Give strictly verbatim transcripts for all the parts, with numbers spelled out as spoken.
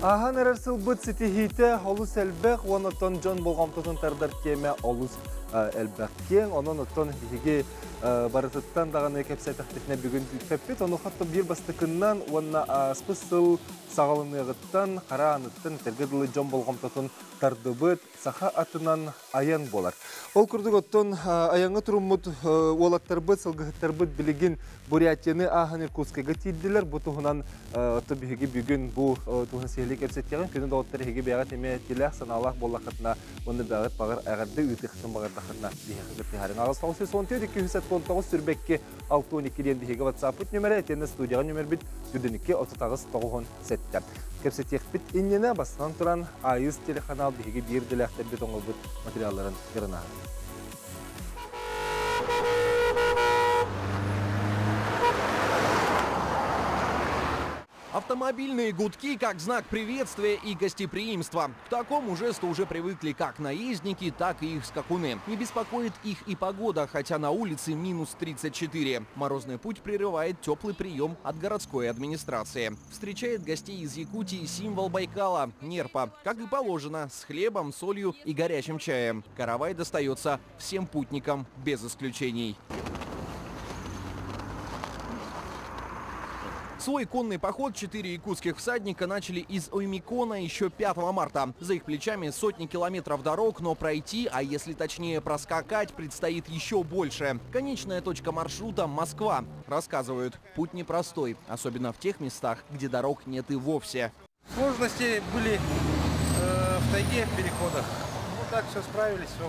Ахан әрсіл бұд сетихейті олыс әлбәқ, онытын жон болғамтысын тардар кеме олыс әлбәқкен. Оның ұттын бейге барысыттан дағаны кәпсәтіқтетіне бүгін көппет. Оны қатты бір бастықыннан, онына аспысыл сағалынығыттан, қара аныттын тәргеділі жон болғамтысын тардыбыд, саха атынан аян болар. Ол күрдік оттын аяңы тұрымыд олаттарбыд, сылғыттарбыд білігін Бурятияны ағын Иркутскайға тейділер. Бұл тұғынан отты бейге бүгін бұл тұғын сейлі кәпсеттеген. Күнін дауыттар еге бәғат еме теләқ саналақ болақытына, оны бәғат бағыр әғарды үйтіқтің бағырдақытына бейхіғырты харың. Ағыз тауысы сон тет екі жүз он тоғыз сүрбәкке алты он екі ден бейге ватсапыт нөмірі, әтені студияға нөмір біт сүрдінікке отыз тоғыз сәттен. Кәпсеттек біт иннені басынан тұран айыз телеканал бейге бір діләқтер бет оңы бұд материалларын ғырынағы. Автомобильные гудки как знак приветствия и гостеприимства. К такому жесту уже привыкли как наездники, так и их скакуны. Не беспокоит их и погода, хотя на улице минус тридцать четыре. Морозный путь прерывает теплый прием от городской администрации. Встречает гостей из Якутии символ Байкала – нерпа. Как и положено, с хлебом, солью и горячим чаем. Каравай достается всем путникам без исключений. Свой конный поход четыре якутских всадника начали из Оймикона еще пятого марта. За их плечами сотни километров дорог, но пройти, а если точнее проскакать, предстоит еще больше. Конечная точка маршрута – Москва. Рассказывают, путь непростой, особенно в тех местах, где дорог нет и вовсе. Сложности были э, в тайге в переходах. Ну так все справились, все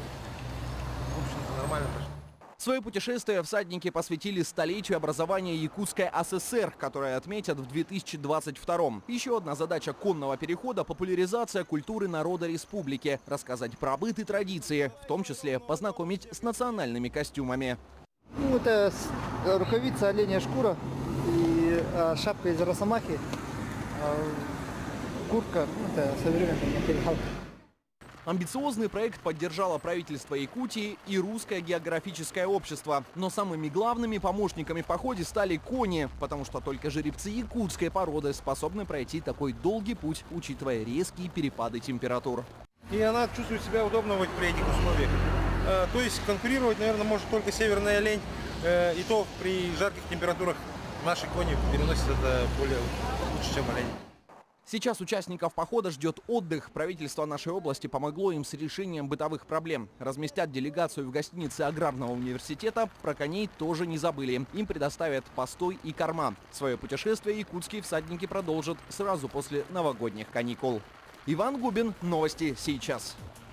в общем-то нормально прошло. Свое путешествие всадники посвятили столетию образования Якутской АССР, которое отметят в две тысячи двадцать втором. Еще одна задача конного перехода – популяризация культуры народа республики, рассказать про быт и традиции, в том числе познакомить с национальными костюмами. Ну, это рукавица оленя шкура и а, шапка из росомахи, а, куртка, ну, это современный материал. Амбициозный проект поддержало правительство Якутии и Русское географическое общество. Но самыми главными помощниками в походе стали кони, потому что только жеребцы якутской породы способны пройти такой долгий путь, учитывая резкие перепады температур. И она чувствует себя удобно при этих условиях. Э, то есть конкурировать, наверное, может только северный олень. Э, и то при жарких температурах наши кони переносят это более лучше, чем олень. Сейчас участников похода ждет отдых. Правительство нашей области помогло им с решением бытовых проблем. Разместят делегацию в гостинице Аграрного университета. Про коней тоже не забыли. Им предоставят постой и корма. Свое путешествие якутские всадники продолжат сразу после новогодних каникул. Иван Губин. Новости сейчас.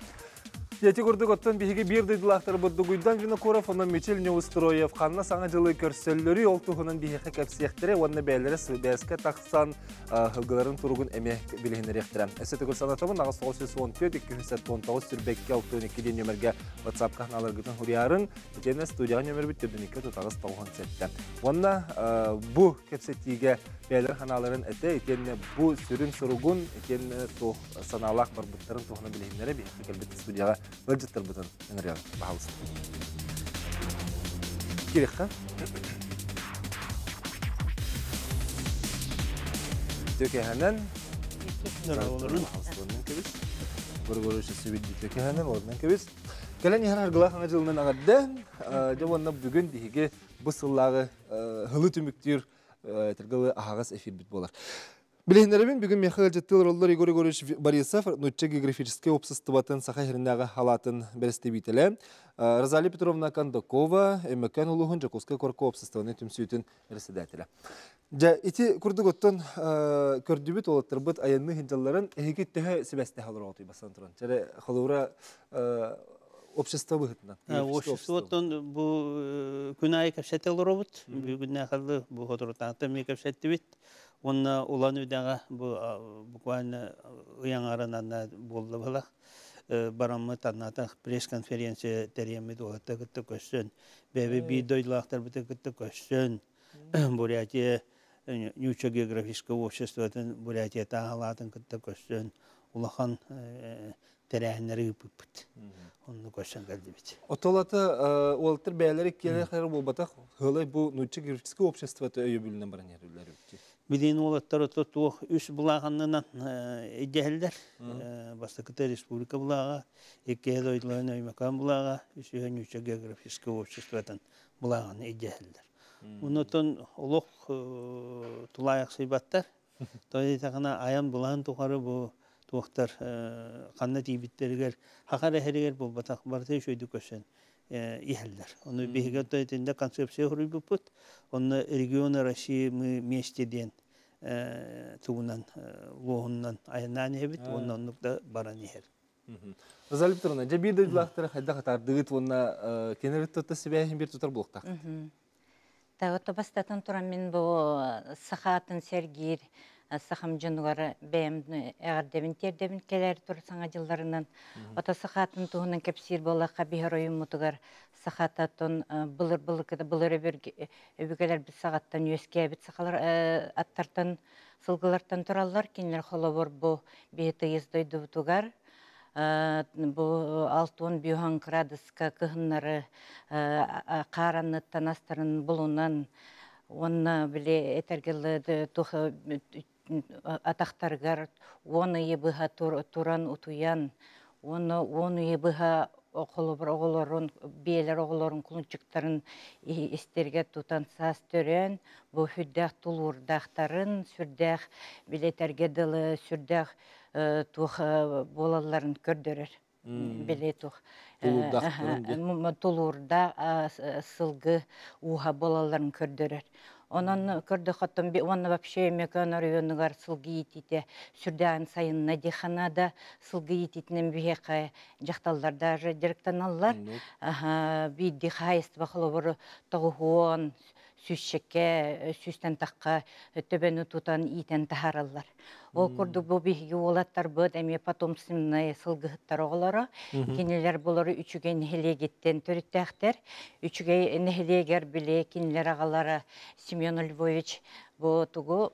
Яти көрдік оттан бейге бердейділақтар бұдды гүйдан Винокуров, онын Мечел Неустроев, қанна саңа жылы көрселлері олтуғынан бейге кәпсияқтірі, онына бәлері бәске тақсан ғылғыларын тұрғын әме білігінер ектірі. Әсеті көрсанатымын, ағыз тоғыз жүз он төрт екі жүз он тоғыз сүрбәкке алты он екі ден нөмірге WhatsApp қағыналар күтін хұриярын, етені студияға нөмір бүт түрден екі тұтағыз тоғыз сәтті. Онына бұ кәпсеттіге бәлер қаналарын әті, етені бұ сүрін сұрығын, етені саналақ бар бұттарын тұғына білігінері бейге кәлбетті студияға Бөлжеттер бұтын өңірел бағалысын. Керек қа? Төкеғанан Көргөріші сөйді төкеғанан орнан кебіз. Кәлін еғін арғылақ аңа жылынан ағадды. Жауанна бүгін дейге бұсыллағы ғылы түміктер түргілі ағағыз эфир біт болар. Білейіндерімен бүгін Михаил Жеттыл роллар Игорь Егорович Борисов Нучче географический обществотын саха херіндағы халатын бәрістебейтілі. Розалия Петровна Кондакова, Эмекан Улуғын Жаковская корко обществоны түмсүйетін әрсідәтілі. Жа, еті күрдік оттын көрдібіт олаттыр бұд аянны хинжаларын әйгі түхі себәсті халыр оғыты басан тұран. Жәрі қалуыра общество бұғытынан. Обществотын бұл күн айы кәпсәтел робот. Бүгінне қалды бұл қотыртақты ме кәпсәтті бит. Онна улан үдәгә буквально уяңарынан болды балақ. Барамы танната пресс-конференция тәриемет оғытты күтті көшсін. Бәбі бейдойлақтар біті күтті көшсін. Бурятия Нюча географическое обществотын Бурятия тағалатын күтті көшсін. Улахан тәрәхінері үпіппіт. Onu koşan geldi bit. Otolata oltır beyleri kelere kadar bu batak. Hılay bu Nutçı Gürçiski общество öyle bölünen baran yerler. Билин олаттар туох үс булағанынан идеялдар. Бастакыта республика булаға, екі дойдылан өймекан булаға, үсүйен үчі географический обществотан булаған идеялдар. Унотон олық тулаяқ сыйбаттар. Той тағына аян булаған туғары бұл туақтар қанна тейбіттерігер, хақар әхерігер бұл батақ барты шөйді көшен ихелдер. Оны бейге тойтында концепция құрый бұппыт, оны регионы России мы вместе ден туғынан, лоғыннан аянан ебіт, оны онлықта баран ехер. Розалия Петровна, жа бейді ұйлақтары қайда қатардығыт, оны кенерет тұтты себәйін бір тұтар болықтақ? Тағыты бастатын тұрам мен бұл сақатын сәргейір, сақым жынуары бәйім әғірдебін тердебін келер тұр саңа жылдарынан. Ота сақатын тұғынан кәпсір бола қабихар ойын мұтығар сақататын бұлыр өбігелер біз сағаттан өске әбіт сақалар аттартан сылғылартан тұралар. Кенлер қолы бор бұл бейті ездойды бұтығар. Бұл алтын бүйхан градуска кығынлары қаранныттан астарын бұлынан оны біле әтергілі атақтарғар, оны ебіға туран ұтуян, оны ебіға оғылыр оғылырын, бейлер оғылырын құлынчықтарын естерге тұтан сас төрен, бұл хүрдәқ тұлурдақтарын, сүрдәқ біле тәргеділі сүрдәқ тух болаларын көрдөрөр. Беле тух тулурда сылгы уха болаларын көрдөрөр. Онон көрдө хаттан би онна вообще мекан районугар сылгы итите сүрдән сайынна диханада сылгы ититнен бихе жакталларда директаналлар. Би дихайст бахлобор тогуон сүшшекке, сүстен таққа төбені тұтан итен тахаралар. Ол күрді бұл бейгі олаттар бұд, әме потомственная сылғыттар оғылары. Кенелер бұлары үчіге нәхелегеттен төріттәқтер. Үчіге нәхелегер біле кенелер ағалары Семен Львович бұл тұғы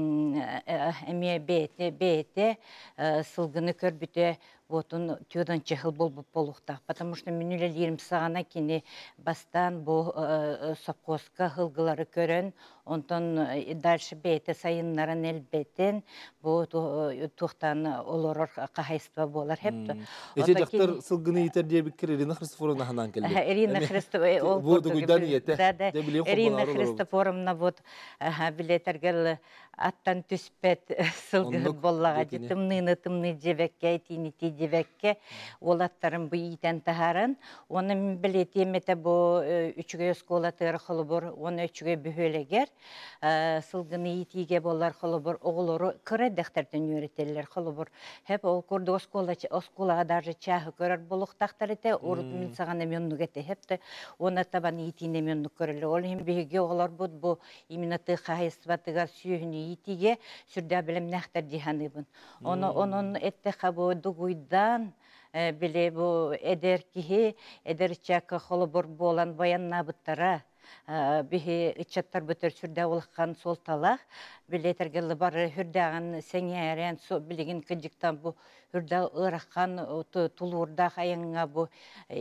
әме бейте сылғыны көрбіте Вотун тюдан чехл бол полухта, потому что минуле лирим сагана кини бастан бу сапкоска хылгылары көрөн, онтон дальше бейте сайыннарын элбетен бу тухтан олорор кахайства болар хепто. Эти жактар сылгыны итер диye бикер Ирина Христофоровна ханан келди. Ирина Христофоровна бу дугуйдан ете. Ирина Христофоровна вот билетергел аттан түспет сылгы боллага тымныны тымны жебекке тини дебекке олаттарын bu итен тахаран оны билети мете бу үчүгө сколатыр холбор оны үчүгө бөхөлегер сылгыны итиге болар холбор оголору кыра дехтерден үйрөтелер холбор хеп ол кордо осколач осколага даже чахы көрөр болуктактар эте урут мин сагана меннугете хепте оны табан итине менну көрөлө ол эми биге оголор бу бу именно ты хайстватыгар сүйүнү итиге сүрдө билем нахтар диханыбын оны онун этте хабу дугуйдан биле бу эдер кихи эдер чакка холобор болан баянна буттара бихи ичаттар бөтөр сүрдө улаккан сол талах билетергеле бар хүрдаган сеңерен со билеген кыжыктан бу хүрдө ыраккан тулурда хайыңга бу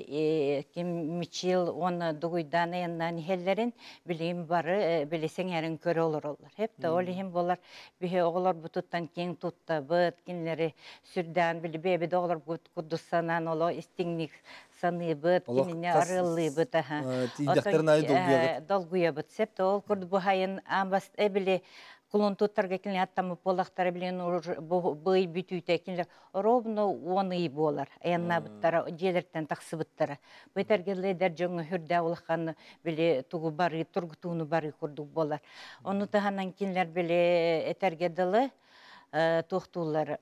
ким мичил оны дугуйдан яннан хеллерин билим бары биле сеңерин көрө олорлор хепте олим болар бихи оголор бутуттан кең тутта быт кинлери сүрдөн биле бебе доголор кудуссанан оло истиңник саны быт кинине арылы быт аха долгуя быт септе ол курду бу хайын амбас эбиле кулун туттарга кине аттамы полактары билен бый бүтүйтө кине ровно оны болар аянна буттара желерден таксыбыттара бетергеледер жоңу хүрдө улаккан биле тугу бары тургутууну бары курдук болар ону таханан кинлер биле этергедылы токтуулар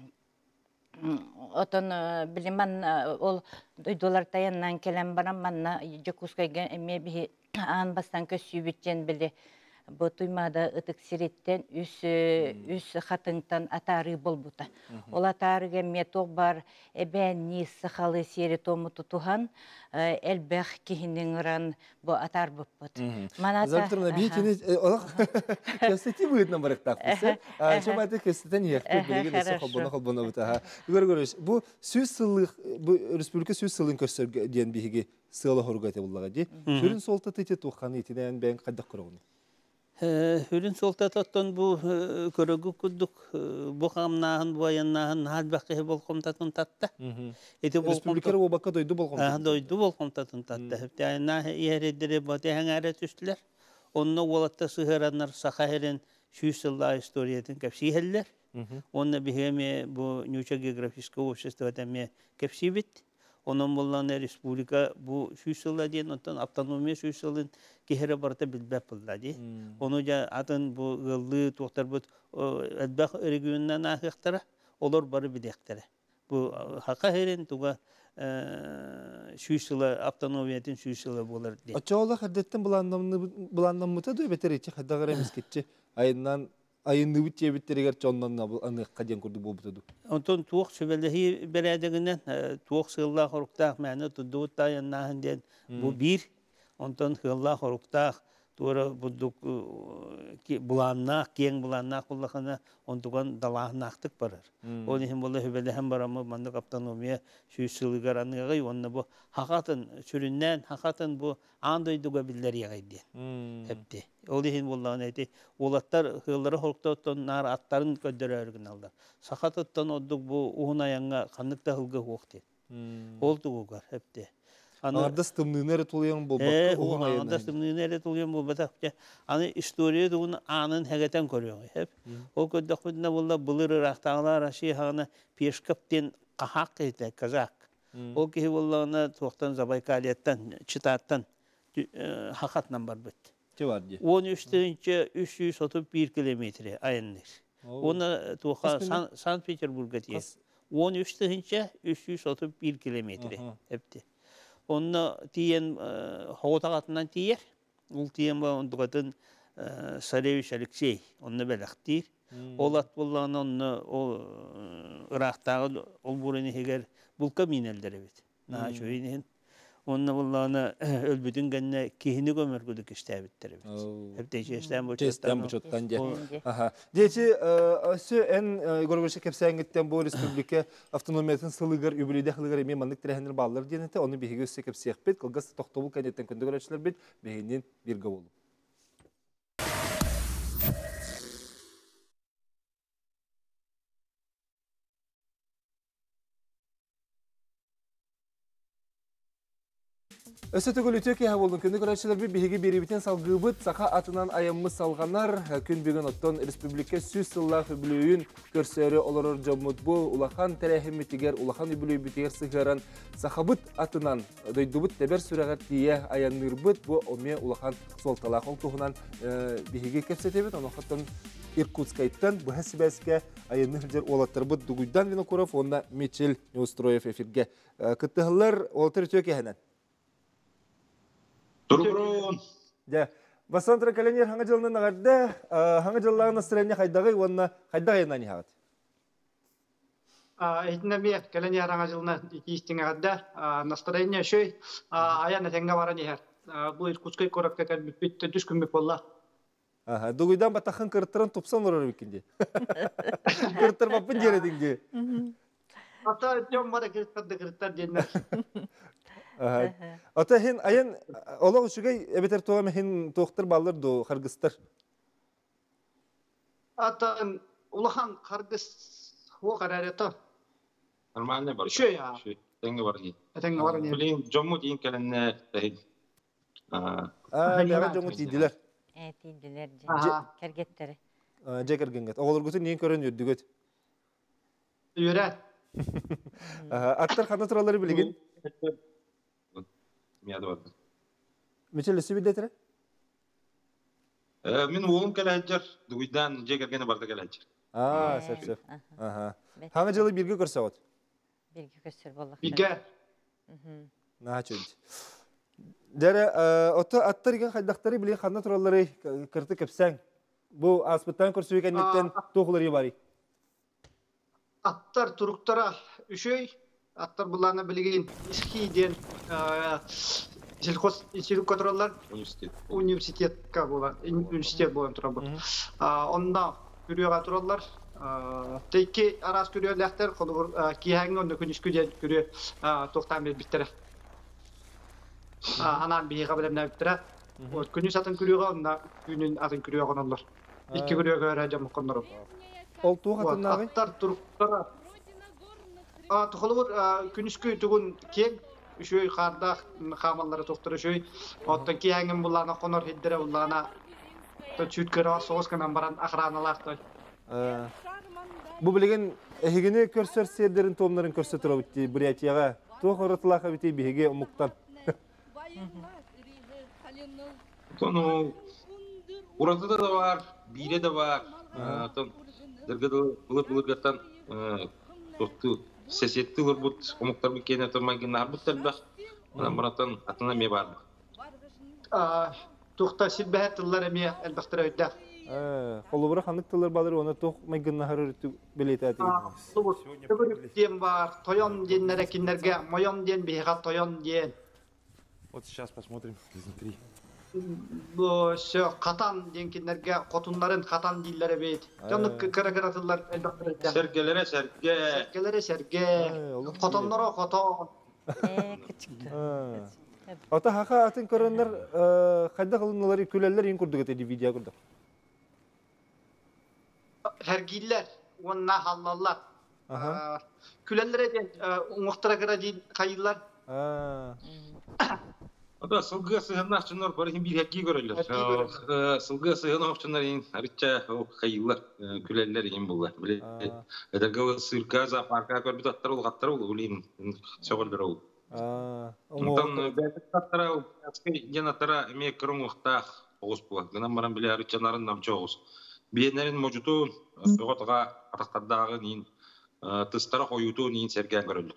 отон билиман ол дойдолар таяннан келен барам манна жокускайга эме би ан бастан көсүбүтчен биле бу туймада ытык сиреттен үс үс хатыңтан атары болбута. Ол атарыга меток бар эбени сахалы сери тому тутухан элбэх кихинин ран бу атар буппут. Маната Завтра битини кестети будет на барактак. Чаматы кестетен яхты билген сахабына хабына бута. Görgörüş bu süz sıllık bu Respublika süz sılın köstergen bihiги сыла хоргате буллага ди. Сүрүн солта тете туханы итинен бен кадак кургуну. Hürün soltatottun bu körögü kudduk bu hamnahan bu ayannahan halbaqı bolqomtatın tatta. Eti Республикалар ол баққа дойды болған. Ha doydu bolqomtatın tatta. Hepte na yeredire bate hangare tüstüler. Onunla olatta sığıranlar sahaherin şüsülla historiyetin kapsi heller. Onunla biheme bu Nüçe Geografische Общество temme kapsi bit. Onun bullanı Respublika bu şüsülla diyen ondan avtonomiya şüsülün kehere barta bilbep bulladı. Onu ja atın bu gıllı tohtar bu elbaq regionundan ahıqtara olur barı bidektere. Bu haqa herin tuğa şüsülla avtonomiyatin şüsülla bolar diye. Açıoğlu haddetten bulandan mıta da beter içi haddağır emisketçi. Ayından ayın nübüt diye bitteriger çondan anı qadiyan kurdu bu butadı. Ondan tuğ söbeldehi beredeginden tuğ sığılla horuktaq məni tudduğut dayannahan diyen bu bir. Ondan hılla horuktaq tuğra bulduk bulannak, keng bulannak kullakana ondugan dalağnaqtık barar. Onu hem bolla höbelde hem baramı mandı kaptanomiya şüysülügar anıgay onunla bu hakatın sürünnen hakatın bu andoyduga biller yagay diyen. Hepti. Onu hem bolla neydi olattar hılları horuktaqtan nar atların köddere örgün aldı. Sakatottan odduk bu uğun ayanga kanlıkta hılgı hoqti. Oldu ugar hepti. Arda stımnığına tuğuyan bu He, bakı o anda stımnığına tuğuyan bu batakça. Hani istoriyaduğun anın hegeten koruyor hep. O köddük bütüne bulla bulır raqtağlar aşı hana peşkapten qahaq ete kazak. O ki bulla ona tuğtan Zabaykaliyattan, çıtattan haqatnan bar büt. Çe var diye. on üçte üç yüz otuz bir kilometre ayındır. Ona tuğa Sankt Peterburg'a diye. on üçte üç yüz otuz bir kilometre hepti. Onu diyen hoğutağatından diyer. Ol diyen bu onduqatın Sarevich Alexey. Onu belaktir. Olat bullağın onu o Irak'tağı ol burani heger bulka mineldere bit. Naha şöyleyin. Onu bullağına ölbüdün genne kihini gömer güdük iştebitleri bit. Hep de işten bu çötten bu çötten diye. Diyeci şu en görgörüşe kepsen gitten bu Respublika avtonomiyatin sılıgar übülüde hılıgar eme manlık terehenler bağlar diyenete onu bihi gösterse kepsiyek bit. Kılgası tohtobul kanyetten kundu görüşler bit. Behinin bir gavulu. Ösötü gülütü ki havolun kündü görüşler bir bihigi biri biten salgıbıt sağa atından ayamımız salganlar gün bugün otton Respublika süs sıllah übülüyün körsörü olurur camut bu ulakan terehim bitiger ulakan übülüyü bitiger sıgaran sahabıt atından doydubut teber süregat diye ayanırbıt bu ome ulakan soltalak oltuğunan bihigi kepsetebet onu hattan Irkutskay'tan bu hesibeske ayanırcar olattarbıt duguydan Vinokurov onda Michel Neustroyev efirge kıttıhıllar oltır tüke henen. Тургрун. Ja, Басантра каленер hangi жылның нағарда, hangi жыллағын настроение қайдағы, онна қайдағы енani хағат? Этнеме каленер hangi жылына икистің ағадда, настроение шөй, аяны тәңге баран ехер. Бұл Иркутскай коракка кәлбітті түс күмбек болла. Дугуйдан батақын кырттырын тупсан ұрар бекенде. Кырттыр бапын жередіңде. Ата жон мада кырттарды кырттар дейінler. Ата хин аян олог үшігей әбетер туғам хин тоқтыр балыр до қарғыстыр. Ата улахан қарғыс о қарар ето. Нормально бар. Шөй я. Шөй. Тәңге бар дейін. Тәңге бар дейін. Білейін, жому дейін кәлінне тәйін. Бәрі жоңы тейділер. Е, тейділер же. Ага. Кәргеттері. Жекер генгет. Оғылыр күтін ең көрін өддігет. Үйрәт. Аттар қаны тұралары білеген? Мияды барды. Мечел өсі білдетірі? Мен оғылым кәләджер, дуйдан жекергені барды кәләджер. Аа, сәп-сәп. Hangi жылы бірге көрсе от? Бірге көсір болық. Биге. Наға чөнді. Дәрі, оты аттар еген қайдақтары білген қаны тұралары кірті кәпсәң. Бұл аспыттан көрсі өкәнеттен тоғылары бари. Аттар туруктара үшөй, аттар буларны билген исхиден сельхоз институт которалар Университет. университетка була, университет болан тура бу. Онда күрөга туралар. Тейки арас күрөлөктөр колур кийәң онда күнүскүден күрө токтан бер биттер. Анан бийга белем биттер. Вот күнүс атын күрүгө онна күнүн атын күрүгө онолор. Икки күрүгө өөрөжөм коннор. Ол туох Вот атыннагы? аттар туруктара. А тухолур күнүскү тугун кең үшөй карда хамаллары токтор үшөй. Оттон кийәңин буллана конор хиддере буллана. То чүткөрө соос канан баран охраналар. Бу билеген эхигини көрсөр сердерин томнарын көрсөтөрө битти бурятияга. Туох оротулака бити биһиге умуктан. Тону уратыда да бар, бире да бар. Тон дыргыды булып-булып токту сесеттилер бут, умуктар бикене тормагын арбыттар бак. Анан баратан атына ме бар. А тухта силбәһәтләр эме элбәхтер өйдә. Э, холобура ханнык тылар балыр, оны туох майгынна харырыту билете атыгы. Сегодня ден бар, тойон деннере киндерге, моyon ден биһига тойон ден. Вот сейчас посмотрим изнутри. Бу шо катан ден киндерге котунларын катан дилләре бит. Тоны кыры-кырытылар элбәхтер өйдә. Сергелере серге. Сергелере серге. Котонлары котон. Э, кичик. Ата хака атын көрөннөр кайда кылыналары күлеллер ин курдук эти видео курдук. Hergiller, onlar hallallar. Külellere de umuhtara göre değil kayılar. Ата сылгы сыгыннах чыннар бар хим бир хакки көрөлөр. Сылгы сыгыннах чыннар ин арыча кайылар күлеллер ин булла. Биле. Эдерге сырка за парка көрбүт аттар ул гаттар ул улин чогулдар ул. А. Онтон бәттара аскы генатара эме кырыңыктах огус була. Гынан баран биле арычанарын намчогус. Биенерин можуту соготга атактардагы нин тыстара коюту нин серген көрөлөр.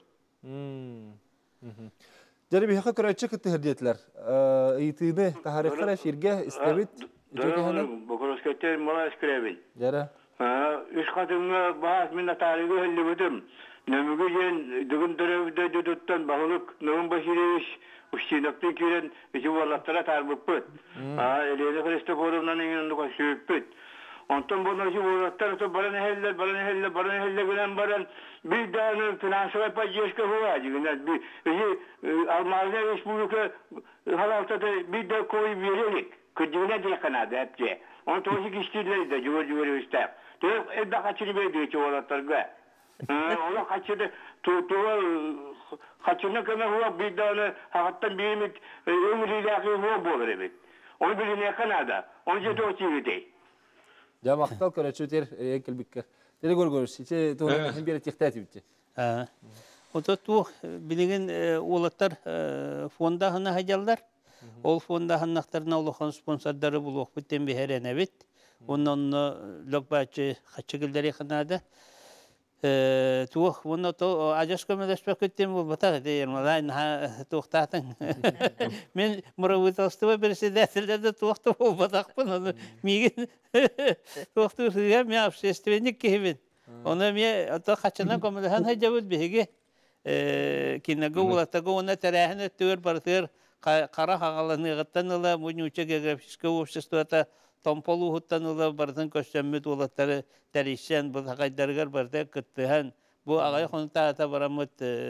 Жары бихака көрөчү кытыһырдетлер. Ыйтыны тахарыхтар эфирге истебит. Бокороскетер мала скребин. Жара. А, үш катыңга баас мен тарихы хеллебитим. Нөмүгү ен дүгүн төрөбүдө дөдөттөн багылык Нөмүн Баширович Устиновтун кирен жубалаттара тарбыппыт. А, Елена Христофоровнанын еңинде көчүппүт. Ondan bunlar şu uğraşlar to baran heller baran heller baran heller bilen baran bir tane finansal paylaşka huwa jignat bir bir Almanya Respublika halalta da bir de koy verecek. Kıdına de kanada hepçe. On toşik istiyorlar da juvur juvur istab. To edda kaçırı veriyor ki uğraşlarga. Ola kaçırı to to kaçırına kadar huwa bir tane hakikaten bir mit ömrüyle huwa bolur evet. Onu biline kanada. Onu je toşik değil. Ya maqtal köröçü ter kelbikker. Tele görgörüs. İçe to'g'ri hem bir tiqtat bitdi. Ha. Ото ту билеген улаттар фонда хана хаjallar. Ол фонда ханнактарына улахан спонсордары булук биттен бехерене бит. Оннан локбачы хачыгылдары ханада. Э тух онно то ажашка медеспек кеттем бул бата дейер малайн тухтатын. Мен муравыталстыва председательдерде тухты бул батакпын. Миген тухтуга мен общественник кебин. Оны мен ата хачына комдахан хажабыт беге. Э кинего улатага оны тарахны төр бартыр кара хагалыныгыттаныла мунуча географическое обществото Tomполу хуттаныла бардын көсөммүт улаттары тәришен бу хагайдаргар барда кыттыхан бу агай хонта ата барамыт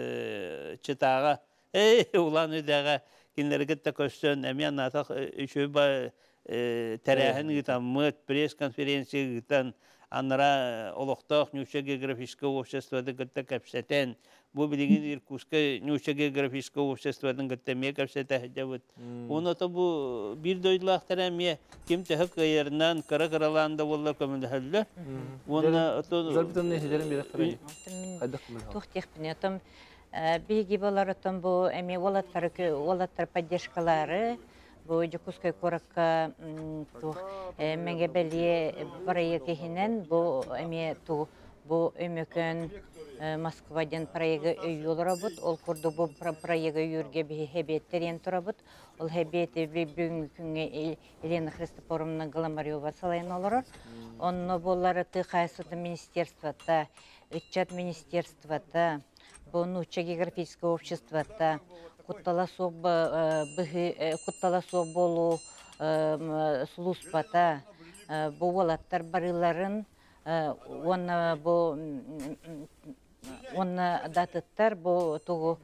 чытага эй улан үдәгә кинләргә тә көсөн әмән ата үшү ба тәрәһен гытамыт пресс конференция гытан анара олохтох нюша географическое обществода гытта капсетен бу билеген Иркутское нюша географическое обществодан гытта ме капсета хәҗәбет оны то бу бир дойлактар әмә ким тәһәк ярынан кара-караланда буллар көмендә хәллә оны то Залбитон не һәҗәрен бирә кырый. Тухтих пнетом биги боларытын бу әмә волаттар волаттар поддержкалары бу Иркутское коракка тух меңгәбелие проекты хинен бу әмә ту бу өмөкөн Москвадан проекты өйүл работ, ол курду бу проекты юрге бихебеттерен турабыт. Ол хебети бүгүнкү күнгө Елена Христофоровна Голомарева салайын олорор. Онно болары тыхайсыты министерствота, ычат министерствота, бу нуча географическое обществота, кутталасок быхы кутталасок болу службата, бу волаттар барыларын, он бу Оны датыттар бу тугу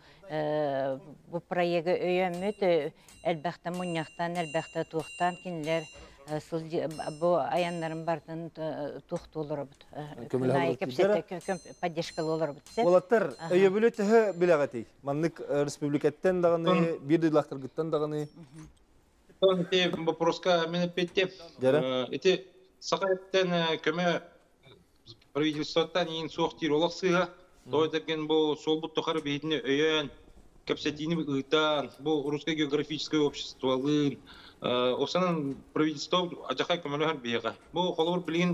бу проекты өйөмөт элбәхтә муньяктан элбәхтә тухтан кинләр сыл бу аяннарын бартын тухтулар бут. Күнай кепсәтә поддержка булар бут. Олаттар өйөбүлө тәһә биләгәти. Маннык республикаттан дагыны, бир дилахтыргыттан дагыны. Он те вопроска мене петте. Эти сакайттан көмө правительствоттан ин соқтир олақсыға. Той деген бұл сол бұт тоқары бейтіне өйен, кәпсәтіні ұйтан, бұл русское географическое общество лын. Осанын правительство ажақай көмілігер бейға. Бұл қолығыр білген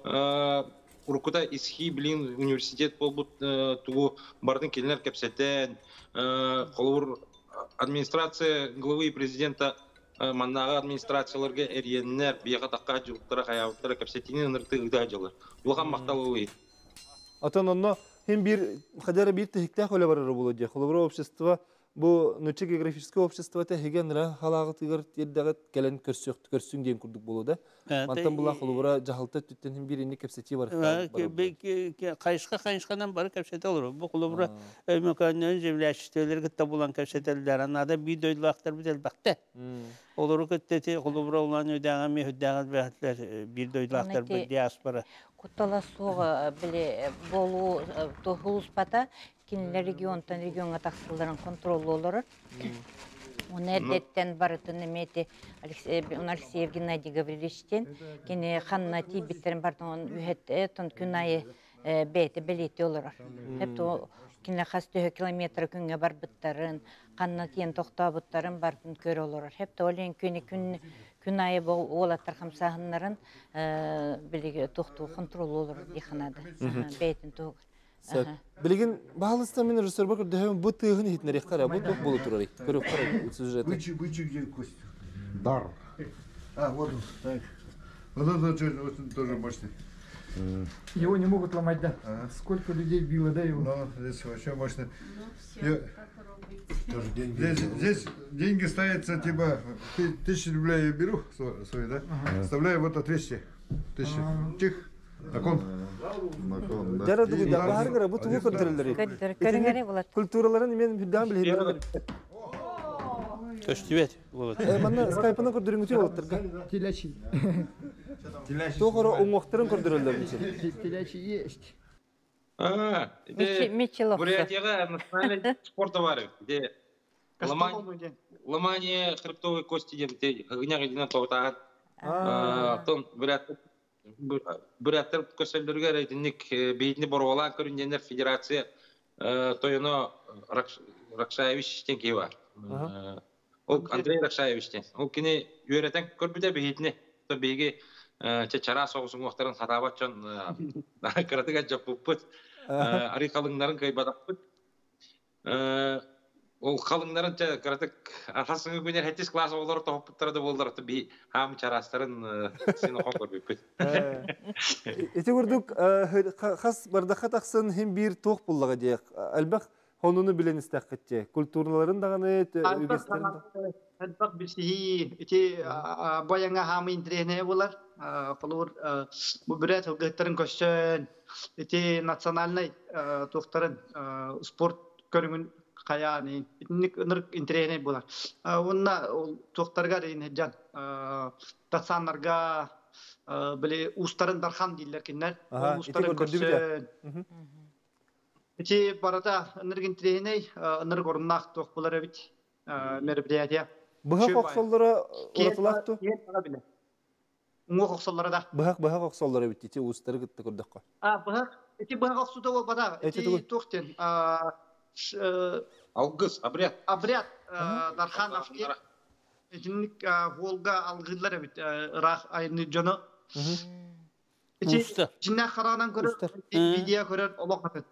Уркуда исхи білген университет бұл бұт туғы бардың келінер кәпсәттен. Қолығыр администрация главы президента маннаға администрацияларға әреннер бейға таққа жылықтыра қаяуыттыра кәпсәтіні нұрты ұйда жылыр. Бұлған мақталы өй. Атын онно, hem bir kadar bir tehlikte hole bararı buluyor. Kolabora общество, bu nöçe geografическое общество te hegenra halağı tigir yerdagat gelen körsüq körsün diyen kurduk buluyor. Mantan bulla kolabora jahalta tütten hem bir indi kepseti var. Kayışka kayışkadan barı kepseti olur. Bu kolabora mekanın jevleştiler gitti bulan kepsetiler. Anada bir doylu aktar bir elbette. Olur gitti kolabora olan ödeğen mi ödeğen behatler bir doylu aktar bir diaspora. Кутала соға біле болу тоғылыс бата, кенелер регионтан регионға тақсыларын контролы олырыр. Оны әрдеттен барытын еметі Алексей Геннадий Гавриловичтен, кене қанына тейбеттерін бардың үйеттен күн айы бәйті білеті олырыр. Әпті кене қасты километр күнге бар бұттарын, қанына тейін тоқта бұттарын бардың көр олырыр. Әпті олен күні күн Күн айы бұл олаттар қамсағынларын білігі тоқту контрол olur дейханады. Бәйтін тоғыр. Білеген бағалыста мен режиссер бақыр дәуін бұл тығын етінер еққара, бұл тоқ болу тұрар. Көріп қарай сюжеті. Бычы, бычы где кость? Дар. А, вот он. Так. Вот он тоже мощный. Его не могут ломать, да? Сколько людей било, да, его? Ну, здесь вообще мощно. Тоже деньги. Здесь, здесь деньги ставятся, типа, тысячи рублей я беру свои, да? Ага. Вставляю вот отверстие. Тысячи. Тих. Након. Након, да. Дара дугу да бахар гара бу тугу контроллери. Көріңері болады. Культураларын мен хүддан білейдер. Көштібет болады. Манна скайпына көрдірің өте болаттырға. Телячий. Тоғыры оңоқтырын көрдірілдер. Телячий есть. Бурятияға национальный спорта бар. Ломание хребтовой кости деп гыняғыдына тоғытаған. Буряттар көсөлдерге рейтинник бейдіне борғалан көрінденер федерация тойыны Ракшаевичтен кей бар. Ол Андрей Ракшаевичтен. Ол кені үйретен көрбіде бейдіне. Бейге чара соғысын уақтарын сатабатчан қыратыға жап бұппыт. Ари қалыңдарын көй бадаппыт. Ол қалыңдарын қыратық атасыңы көнер әттес классы олары тоқпыттырды болдырды бей хам чарастарын сені қоң көрбеппіт. Эти көрдік қас бардаққа тақсын hem bir тоқ болдыға дейік. Әлбәқ онуны білен істәқітте. Культураларын дағаны өйгестерін. Әлбәқ білсігі, эти баяңа хамы интірегіне болар. Қолуыр бүбірет ұлғыттарын көшін, эти национальный тоқтарын спорт көріңін қаяны, нұрық интірегіне болар. Онына тоқтарға дейін жан, тақсанларға біле ұстарын дархан дейлер кенлер, ұстарын көшін. Эти барада нұрық интірегіне нұрық орыннақ тоқ болар әбіт мероприятия. Бұхақ оқсалары ұратылақты? Уңық оқсалары да. Бұхақ оқсалары әбіт, эти ұстары күтті көрдік қой? Бұхақ, эти бұхақ оқсуда ол бада, эти тоқтен. Алғыз, обряд. Обряд, дархан афкер. Этінік Волга алғыдлар әбіт, рақ айны жоны. Эти жинна қарағынан көрір, видео көрір, олақ қатын.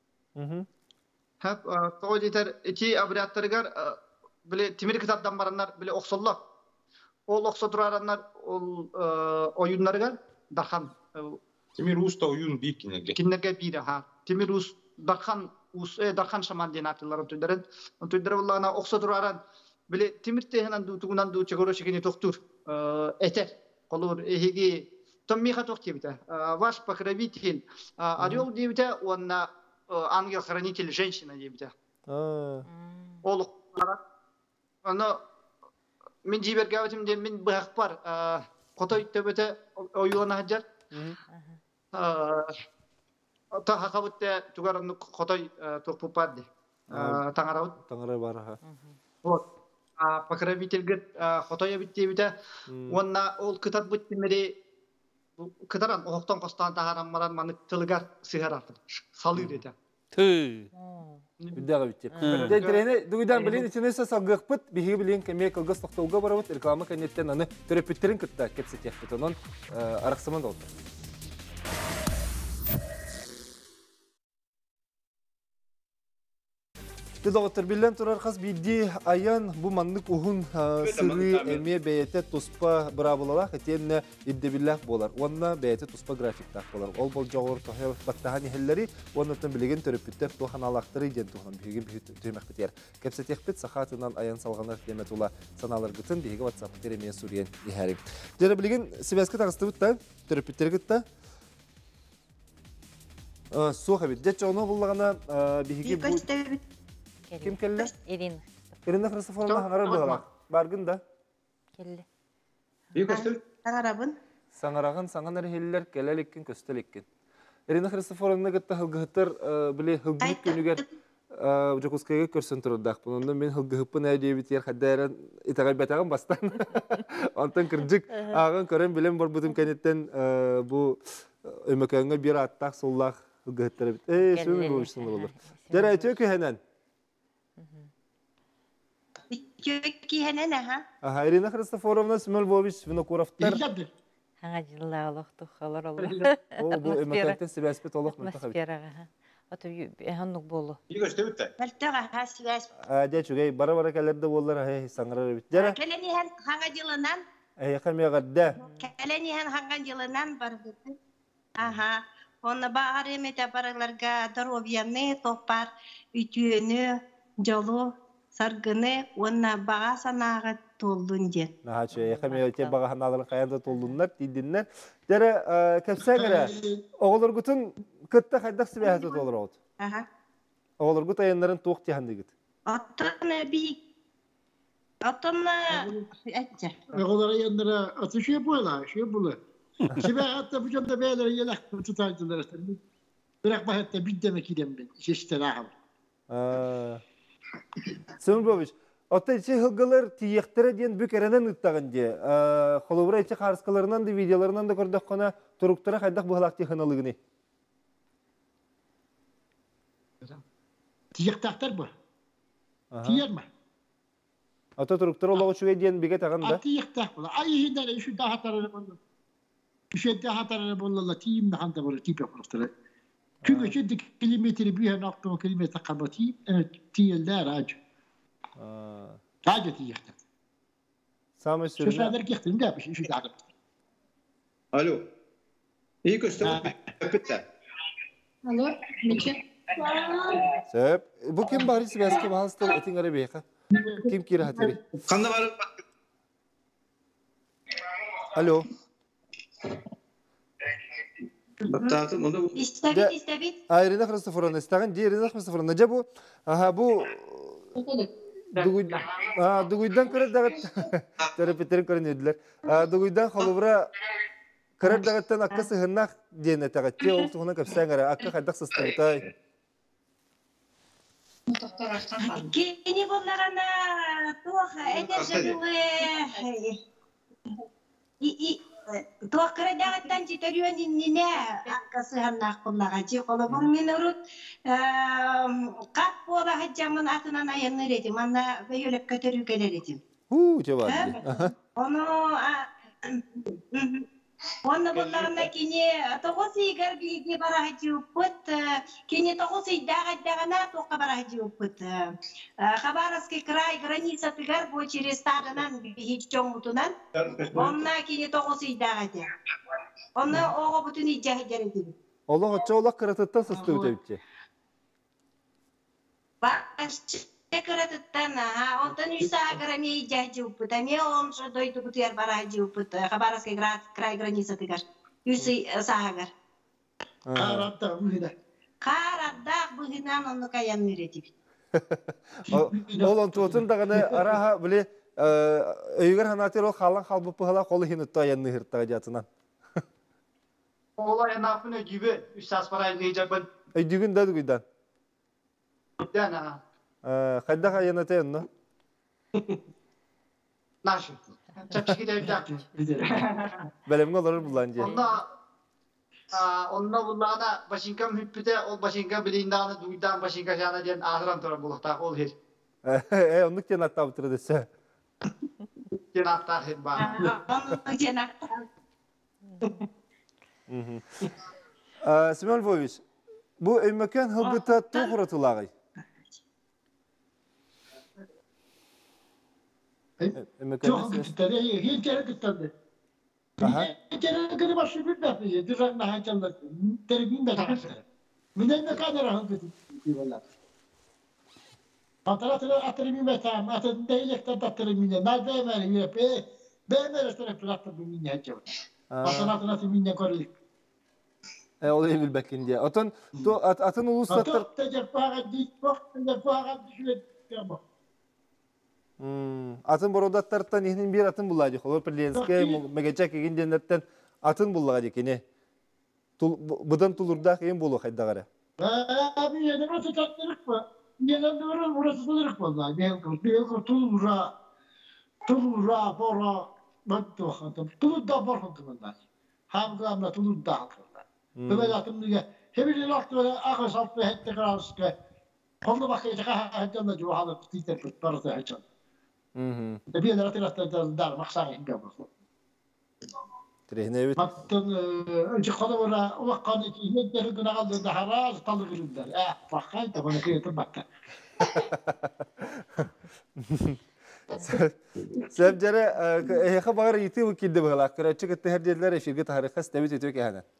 Hep toğ yeter iki abriyatlarıgar bile timir kitaptan baranlar bile oqsollar. Ol oqsa duraranlar ol oyunlarıgar darhan. Timir usta oyun bir kinege. Kinege bir ha. Timir us darhan us darhan şaman diye natırlarım tüyderen. Tüydere vallana oqsa duraran bile timir tehenan du tugunan du çegoro şekini toqtur. Eter. Kolur ehigi Tommiha toqti bita. Vaş pakravitelь. Орел diye bita ona ангел-хранитель женщина дебите. А. Ол аны мен жиберге өтім де мен бұғақ бар. Қотой төбеті ойуана хаджар. Та хақабытте тугараны қотой тоқпу барды. Таңарауыт. Таңарай бар. Вот. Покровительгіт қотой өбітте бите. Онна ол кытат бұтты мере кытаран оқтан қостан тағараммаран маны тылығар сығар артын. Салы деді. Түй. Үддәгә биттек. Дәйтерәне дуйдан белән иченәсә сагыгпыт, биһиге белән кеме кылгыс тохтауга барабыт, реклама кәнеттән аны төрөпүттерин кытта кепсетек бутонон араксыман долды. Дәваттар белән турар хас бидди аян бу маннык ухун сыры эме бәйәтә туспа брабулала хәтен идде биллах болар. Онна бәйәтә туспа графикта болар. Ол бол жогор тохел баттаган хәлләри, оннан белеген төрөпүттер тоханалактыры ден тухан биһиге бит төмәктер. Кепсетек бит сахатынан аян салганар деметула саналар гытын биһиге WhatsApp тереме сурен иһәри. Дәре белеген связка тагыстыбыт та төрөпүттер гытта. Э, суха бит. Дәчә оны буллагана биһиге бу Kim kelli? Ирина. Ирина Христофоровна хаңара бұғала. Баргын да? Келли. Bir köstül. Саңарабын. Саңарағын саңан әрхелілер келеліккен, көстеліккен. Ирина Христофоровна гытта хылғыттыр біле хылғылық көнігер Жокускайға көрсін тұрдақ. Бұнында мен хылғылықпын әдейі бітер қаддайран итағай бәтағын бастан. Антын кірджік ағын көрін білем бар бұтым кәнеттен бұл өмекәңі бір аттақ соллақ хылғыттары біт. Эй, сөймін болышсыңды болыр. Жәрі әтеу күйенен? Күйенен, аха. Аха, Ирина Христофоровна Смел Вович Винокуровтар. Хаңа жылла олықты қалар олы. О, бұл өмекәнттен себәспет олық мұнтақы бит. Атмосфераға. Аты ханнық болу. Bir köstül bitti. Бәлтіға, ха, связь. Дә чүгей, бара-бара кәлерді болар, ай, саңырар бит. Жәрі? Кәленіген хаңа жылынан, Ай, қамияғадда. кәленіген хаңа жылынан бар бұды. Аха. Оны бағар емете бараларға здоровьяны, топар, үтүйені, жолу, саргыны, оны баға санаға толдun ден. Наха чö, яхамия те бага ханалар каянда толдуннар, тидиннер. Дәре кепсәңгәрә. Оғылар гутын кытта хайдак сибәһәте толыр от. Аха. Оғылар гут аяннарын тук тиһанды гит. Аттаны би Аттаны әйтә. Оғылар аяннара аты şey була, şey була. Сибәһәте бу җанда бәйләр еләк тутайдылар. Бирәк бәһәте бит демек идем бен. Шештәләһә. А. Сымбович, отта içi hılgılar tiyektere diyen büyük erenen ıttağın diye. Холовра içi karskılarından da videolarından da gördük kona turuktara kaydak bu halak tiyekhanalığını. Tiyektaktar bu. Tiyer mi? Ata turuktara olağı şüge diyen büyük etağın da. Tiyektak bu. Ay hindere şu daha tararı buldu. Şu daha tararı buldu. Tiyim de handa buldu. Tiyip yapılır. Çünkü şimdi kilometre bir yana aklıma kilometre kabatayım. Evet, tiyeller acı. Acı tiyektak. Sami Şu sürüne. saader gittim de bir şey şu daha. Alo. Bir köstül bitti. Alo, Miki. Sep. Bu kim bari sibəski bahastır etin gara beyka? Kim kira hatiri? Kanda var. Alo. Baktım onu. İstebit, istebit. Irina Христофоровна, istağın diye Irina Христофоровна. Nece bu? Aha bu Duguydan kırık dağıt. Terapetlerin kırın ödüler. Duguydan Холовра kırık dağıttan akka sığınnak diyene tağıtçı. Ol tuğuna kapsan gara. Akka kaydak sıstığıtay. Kini bunlarına tuh enerjili tuh kerajaan citeruan ini ne kasihan nak kullaga ci kalau bor menurut kat pola hajamın atına nayanır edim anna böyle kötürü gelir edim. Huu coba. Onu onu bunlarına kini toğusu igar bilgi bara hacı put kini toğusu dagat dagana toqa bara hacı put. Khabarovskiy kray граница тыгар bu через стадаnan hiç çoğumutunan onna kini toğusu dagat. Onu oğa bütün icah ederdi. Allah hoca ola kıratıttan sıstığı ötebitçe. Başçı Kıratıttan ha ondan üsa grani icah juput. Ame on şu doydu butuyar bara juput. Khabarovskiy kray граница тыгар. Üsü sahagar. Karabda bu ne? Қарадақ бұғынан оны қаян үретіп. Ол он туотун даганы араха биле өйгөр ханатер ол халан халбып быхала колу хинутта аянны хырттага жатынан. Ола янапын өйгүбе үс аспарай нейжабын. Өйдүгүн да дугуйдан. Дана. Кайда аянате онно? Нашы. Чапчики деп жак. Белемге олор булан же. Онда онна булана башинкам хүппүте ол башинка билинданы дуйдан башинка жана ден ахыран тора булукта ол хер. Э, ондук тен аттап турду десе. Тен аттар хер бар. Оны тен аттар. Семен Львович, bu öymöken hılgıta tuğuratılağay. Çok gitti. Hiç kere gitti. Hiç kere kere başı bir de yapıyor. Dizak naha çaldı. Terbiyim de takası. Müden ne kadar hılgıtı valla. Ataratı atırımı metam. Atın değilekten de atırımı ne. Nal beğenmeli yap. Beğenmeli tarafı atırımı ne hacı. Ataratı atırımı ne koruyuk. E olayı bilbekin diye. Atın atın ulus satır. Atok tecek bağır değil. Bak tecek bağır düşüyor. Atın borodattartan ihnin bir atın bulladı. Olur Perlenske megecek egin dennetten atın bulladı kene. Budan tulurda en bulu haydagara. Abi yedim atı tatlırık mı? Neden doğru burası tuluruk vallahi. Ben bir tulura tulura bora battı bakalım. Tulur da borhundu vallahi. Hamgamla tulur da hakkında. Böyle atım diye. Hepinin aklına akıl sapı hette kararıske. Kolda bakayacak ha hette juhalı titer parası açan. Bir de ratı dar maksayı yapıyor. Trehne evet. Hatta önce kadavara o vakkanı yedleri günü aldı da haraz talı gülündür. Eh bakay da bana kıyıtı bakka. Sen jere heka bağır yiti vakilde bağla. Kıraçık ette her yerlere şirket harika stebit ediyor ki hana.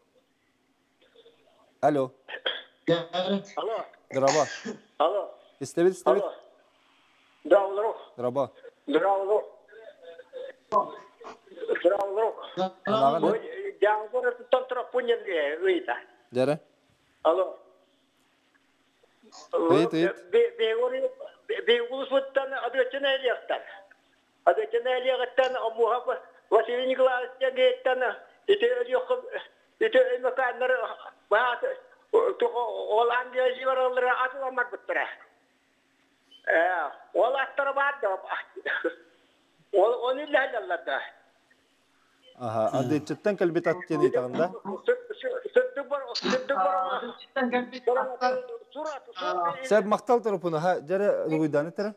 Alo. Alo. Draba. Alo. İstebit istebit. Draba. Draba. Draba. Draba. Jangan tertera punya dia, Rita. Jere. Alo. Wait, wait. Be be ori be ulusuttan adı çeneliyaktan. Adı çeneliyaktan muhabba Vasily Nikolaevich gittan. İte yok. İte mekanları bah Hollandiya jivarları atlamak bitti. Eh, ol attır vardı. Ol onu lalladı. Aha, adı çıttan kalbit attığını tağında. Süttü var, süttü var. Çıttan kalbit attı. Surat, surat. Sen maktal tarafına ha, jere duydan etere.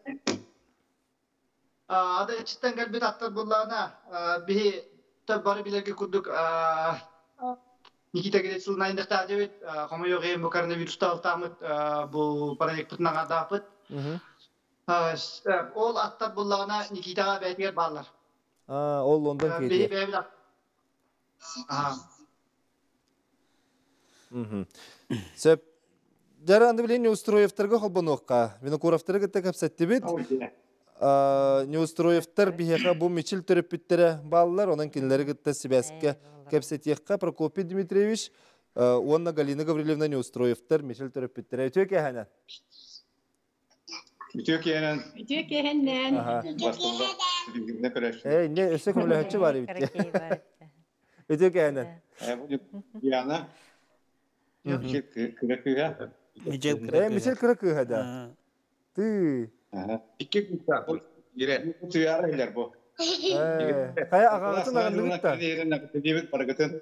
Adı çıttan kalbit attı bullana. Bir tabarı bilegi kurduk. Nikita Gretsil nayındakta evet, kama yok hem bu koronavirüste altamıt bu proyekt pıtnağa dapıt. Ol attar bullağına Nikita'ga beytiger bağlar. Aa, ol ondan keydi. Beyi beyi bilat. Sep, jara andı bilen Neustroyevtarga holbonoqqa. Vinokurovtarga gitte kapsatты bit. Neustroyevtar biheka bu michil töröpüttere bağlar, onun kinleri gitte Sibeske kapsatiyekka Prokopy Dmitrievich, Onna Galina Gavrilevna Neustroyevtar michil töröpüttere. Ötüke hana. Ötüke hana. Ötüke hana. Ne karşı? Ey, ne ösek mülahçı var bitti. Ötüke hana. Yana. Michil kırakıya. Michil kırakıya. Michil kırakıya da. Tüy. İki kuşak. Gire. Tüyara iler bu. Kaya ağaçın ağırlığı bitti. Yerin nakıtı diyebek parakatın.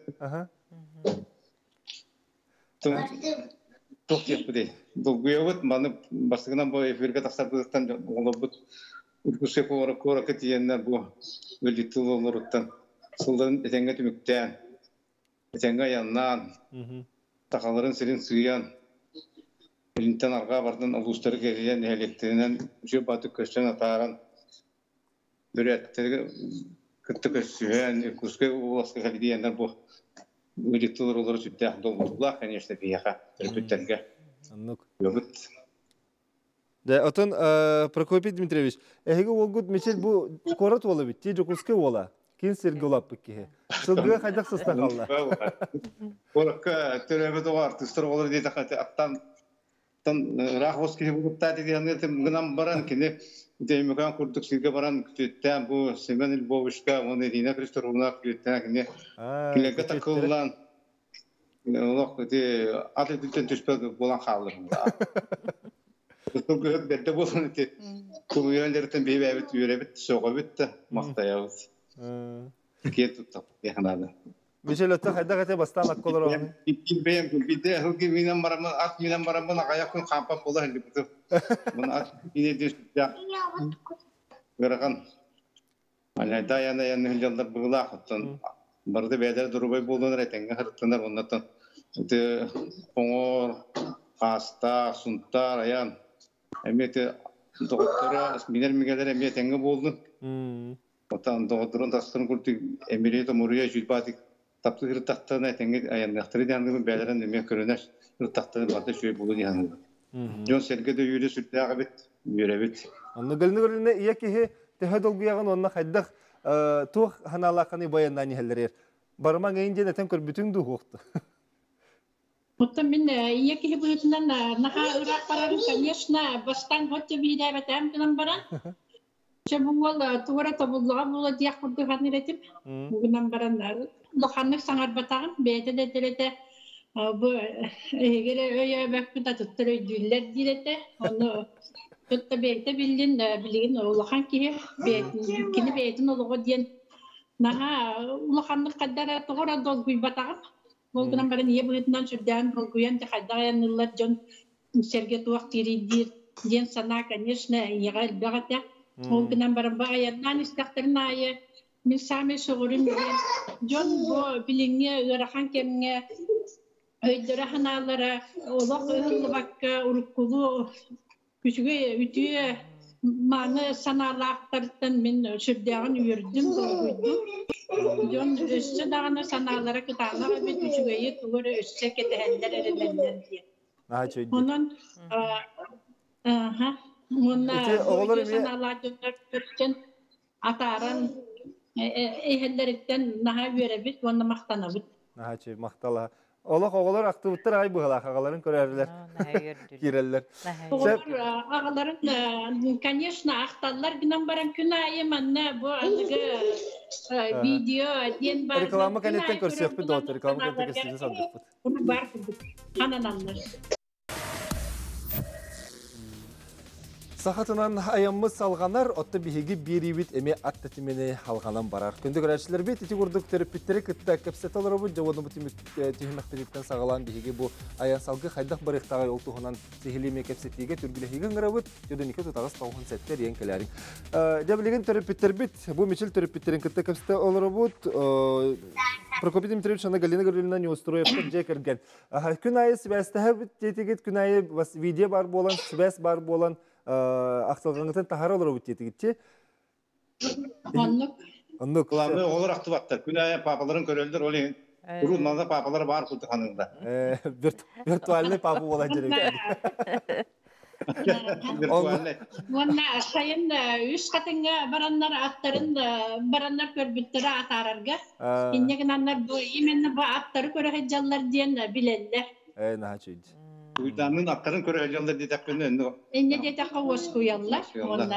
Çok yapıdı. Bu güyavat bana başlıkından bu efirge taksardıktan olabıt. Ürküsü kora kora katiyenler bu. Öldüktü oluruttan. Soldan etenge tümükten. Etenge yandan. Takaların serin suyan. Elinten arka bardan ulusları geriyen ehliyetlerinden şu batı köşten atağın üretleri kıtı köşten kuskı ulaşkı halidiyenler bu ürettiler olur sütte doldular конечно biyaha üretlerge anlık yok de atın Prokopy Dmitrievich ehige olgut mesela bu korat ola bitti kuskı ola Kin sirgi olapık ki. Sılgıya kaydak sıstan kallar. Orakka törebe doğar, tüstür olur diye takatı attan tan rahvos ki bu tadı diye anlattım. Gınam baran ki ne demekan kurduk sirge baran kütütten bu Semenil Bovuşka onu dine Kristorovna kütütten ne kilege takılan Allah ki atletikten tüspek bolan kalır. Sılgı derde bolsun ki bu yönlerden bir evet yürebit soğa bitti maktayağız. Ket tuttu yakınada. Michel ta hayda kate bastan akkolor onu. Bilbeyim bir de hılgı minen baramın at minen baramın ayakın kampa bola hali butu. Bunu at yine de ya. Garakan. Hani dayana yan hılgılar bıgıla hattan. Barda beyler durubay bolunur etenge hırtınlar ondan. De pongor hasta suntar ayan. Emete doktora miner migeler emete enge boldu. Otan doktorun tasarın kurtu emiriyete moruya jülbadik. Taptı hırtahtığına etenge ayan yahtırı diyandığı beylerin demeye körüner. Hırtahtığını barda şöyle bulu diyandığı. John Serge de yürü sürtü ağabey yürübet. Anne gelini gelini iya ki tehe dolguyağın onunla haydak tuh hanalakını bayandan yeğlerir. Barma geyince neten kör bütün duhuktu. Mutta minne iya ki bu hitinden naha Irak pararın kanyasna bastan hoca bir hidayet em bilen baran. Çabuğal tuğra tabulluğa bula diyak kurdu haniretim. Bugünden baranlar. Lohanlık sangar batağın beyde de delete bu egere öye bakıda tuttur öydüller dilete. Onu tutta beyde bildin bilgin lohan ki kini beydin oluğu diyen naha lohanlık kadar tuğra dolguy batağın. Bugünden baran iya buhitinden sürdüğün dolguyan de kadar yıllar John Serge tuğak tiridir diyen sana kanyasna yagal bagata. Bugünden baran bağayandan istaktarın ayı. Min sami soğurum John bu bilinge ırakan kemge öydürü hanalara olak ıhıllı bakka urukulu küçüge ütüye manı sanarlı aktarıttan min sürdüğün yürüdüm doğruydum. John üstü dağına sanarlara kıtağına ve küçügeyi tuğru üstü ketehenler erenler diye. Onun aha onun sanarlar dönler kürtün ataran ehellerden naha görebit, onu maktanabit. Naha çey, maktala. Olaq oğular aktıbıttır ay bıhalaq, ağaların körerler, girerler. Oğular ağaların, конечно, aktallar günden baran küna yemanna bu azıgı video diyen var. Reklamı kanetten körsek bir doğru, reklamı kanetten körsek sandık. Bunu var kıldık, hanananlar. Sahatынан ayamız salğanar, otta bihigi bir ibit eme at tetimini halganan barar. Күнді көрәшілер бет, ити күрдік терапиттері күтті кәпсет алыры бұл, жауыны бұл түйімәқтіліктен сағалан бихиги бұл аян салғы қайдақ бір иқтағай ол туғынан сихилеме кәпсеттеге түргілі ғыңыра бұд, жөді неке тұтағыз тауғын сәттер ең кәләрін. Жабілеген терапиттер бет, бұл мечіл терапиттерін күтті кәпсет алыры бұд, Прокопий Дмитриевич ана Галина Гавриловна не устроив жай кірген. Күн айы свәстәһі бет, жетегет күн айы видео бар болан, свәс бар болан, Ақталғаңыздан тахар олар өтті етігітте? Онлық. Онлық. Құланы олар ақты бақтар. Күн ая папаларын көрелдер, олай ұрудманда папалары бар құлды қаныңда. Виртуальный папа болан жерек. Виртуальный. Онна сайын үш қатыңға баранлар аттарын баранлар көрбіттері атарарға. Иннеген анлар еменні бұл аттары көрі жаллар дейін білелдер. Эй, наға чөйді. Uydanın atların körü hocamda deteklerini önde o. Ne detek havuz koyarlar. Onda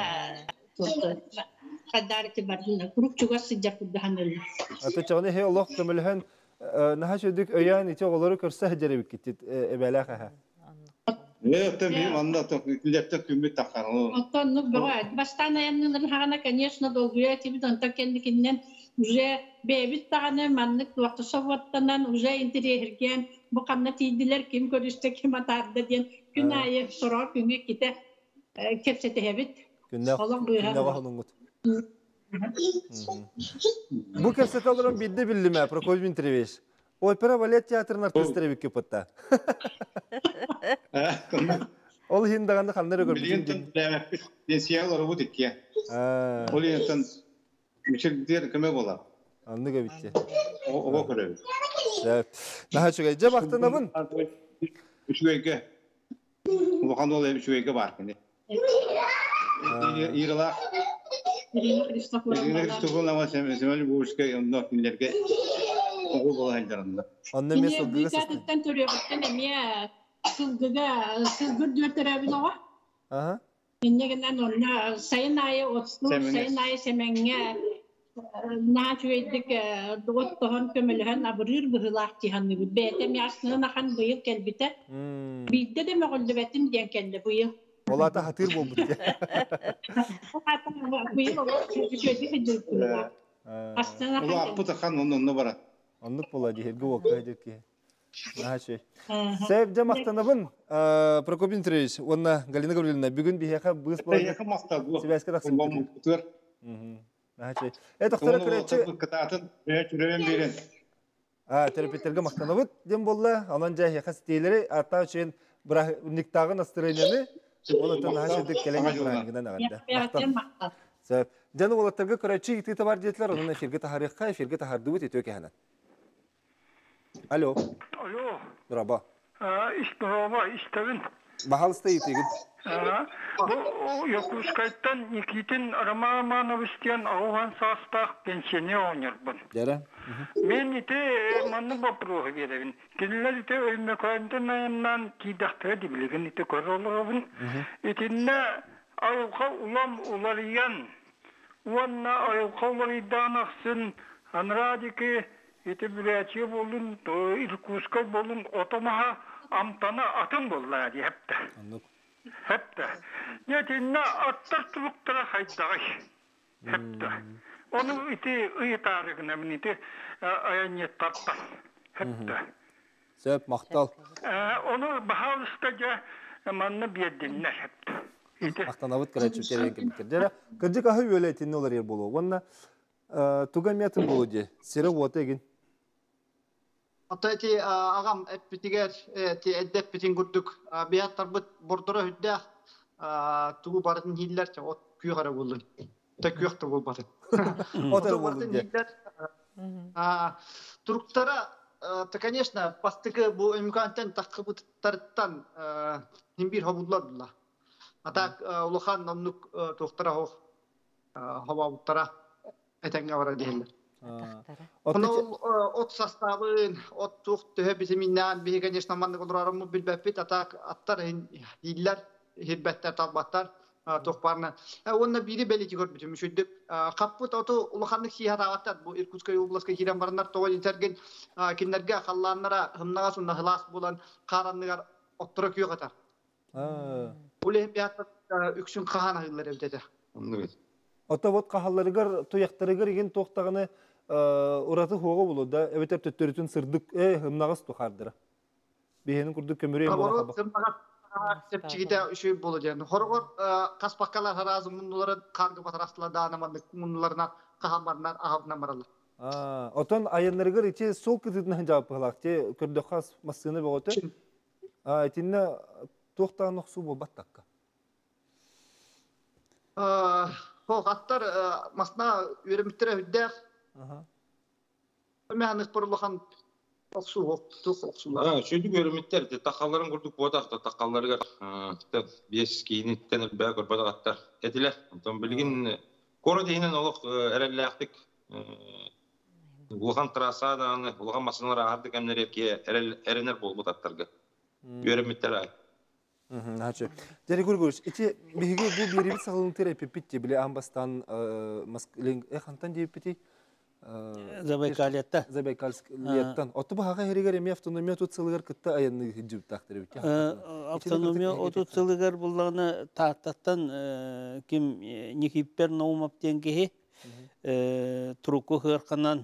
kadar ki barına kuruk çok sıcak kudahanır. Ata çağını hey Allah kömülhen naha şöydük öyan içe oğulları körse hecere bitti ebelâha. Evet tabii anlattım. Küllepte kümbü takar. Ondan nuk böyle. Baştan yanından hana конечно dolguya tipi tanıta kendi kendinden уже bebit tane manlık vakti sovattan уже interiherken bu kanna tiydiler kim görüşte kim atardı diyen günahı sorar günü gide kepsete hebit. Günah. Günah hanımut. Bu kepsete alırım bildi billime Prokopy Dmitrievich. Opera balet teatrın artistleri bir köpütta. Ol hindaganda kanları görmüşüm. Biliyordum ben siyahları bu dik ya. Ol yandan Michel diğer kime bola. Anlıga bitti. O o kadar. Evet. Daha çok acaba baktığında bun. Üç güne. Bu kanalda üç güne var yani. İrala Ирина Христофоровна. Ирина Христофоровна Семен Любовская, он ног нелерге. Ого болайдырында. Онны мен Мне сылгыга бигаттан төрөбүттен эме сылгыга сылгыр дөтөрөбүн ого. Ага. Иннегенен онна сайын айы отсу, сайын айы семенге наачуэддик доттохон көмөлөһөн абырыр быһылаах тиһанны бетем ясны нахан быйыл келбите. Бидде де мөгөлдө бетим диен келди быйыл. Олата хатыр болбут. Быйыл чөйдү хиджи. Астана Ула аппыта хан онно бара. Оннук бола диһерге окка дирки. Нахачы. Сәп жамактанабын, Прокоп Дмитриевич, онна Галина Гавриловна бүгүн бихеха быз болду. Яха мактал бу. Себәскә тахсым. Мм. Нахачы. Э доктор керече. Кататын жүрөбен берен. А, терапевттерге мактанабыт дем болла. Анан жа яха стейлери ата үчүн бира униктагы настроениены олотон нахачы деп келең баргыдан аганда. Сәп. Жаны олотторга керече ити табар диетлер, анан эфирге тахарыкка, эфирге тахардыбыт этөкө ханат. Алло. Алло. Merhaba. Ha, iş merhaba, iştevin. Bahalısda yitigin. Ha, bu Yakuşkayt'tan Nikitin Ramamanovistian Ауған састақ пенсионе ойнырбын. Дәрі? Мен ите манны бапруғы беревін. Келілер ите өйме көйінтін айыннан кейдақтығы дебілеген ите көрілігін. Итінне айылға улам улариян. Уанна айылға улариян ақсын анрадики ити бірәче болын, Иркутскай болын, отамаға амтана атын болла ди хепті. Хепті. Нетінна аттар тұлықтыра қайттағай. Хепті. Оны ити ұйытарығына мін ити аяниет тартан. Хепті. Сөп, мақтал. Оны бағалысқа жа манны бердінне хепті. Мақтанабыт кәрәчі терен кемікер. Жара, кірдік ағы өлейтінне олар ер болу. Онна туға метін болу де. Сері оты егін. Ата эти агам эппитигер ти эддеп битин гурдук биаттар бут бордора хүддә тугу барын хиллер те от күйгара булдын. Та күйөктө болбады. Отер булдын. А туруктара та конечно пастыгы бу имкантен такыбыттардан химбир хобулладылар. Ата улухан намнук токтора хох хабауттара этенге бара дилер. Onu ot sastavın, ot tuğ tühe biziminden bir конечно manlık olurarımı bilbepit atak attar hiller, hirbetler tabbatlar tuğparına. Onunla biri belki görmüşüm. Müşüddük. Kaput otu ulukanlık sihat ağatlar. Bu Irkutskay Oblaska giren baranlar toğal intergen kinlerge hallanlara hımnağa sunna hılas bulan karanlıgar ottura kuyuk atar. Ulehim bir hatta üksün kahana hıllar evdede. Otobot kahallarıgar, tuyaktarıgar egen toğtağını Orası hoğu bulu da, evet hep tötörütün sırdık, e hımnağız tuhardıra. Bihenin kurduk kömürü en bola kabak. Hımnağız sepçigide şey bulu yani. Horogor kaspakalar harazı munduları kargı batarastılar dağınamandık, mundularına kahamarlar, ahavına maralı. Oton ayanlarıgar içi sol kızıdına cevap kılak, kördük has masını boğutu. Etinne toğtağın oqsu bol battakka. Hoğ attar masna üremittere hüddek. Мәнік бұрылған оқсу, тұқ оқсулар. Шөйді көріметтер, тақаларын күрдік бодақта, тақаларыға бес кейінеттен бәі көрбадық аттар әділер. Білген, көрі дейінен олық әрәлі улған трасаданы, улған масыналар ағарды кәмінер ерке әрінер бол бұд аттарға. Көріметтер ай. Дәрі көргөріш, әте бейге бұл беребет сағылың терапия бітте, біле амбастан, әқантан дейіп бітей? Забайкалиятта. Забайкалиятtan. Оты бағаға herigер еме автономия тұтсылығар күтті аянны жүб тақтыры бітті? Автономия тұтсылығар бұллағына тақтаттан кем некиппер наумаптен кеге тұруқы ғырқанан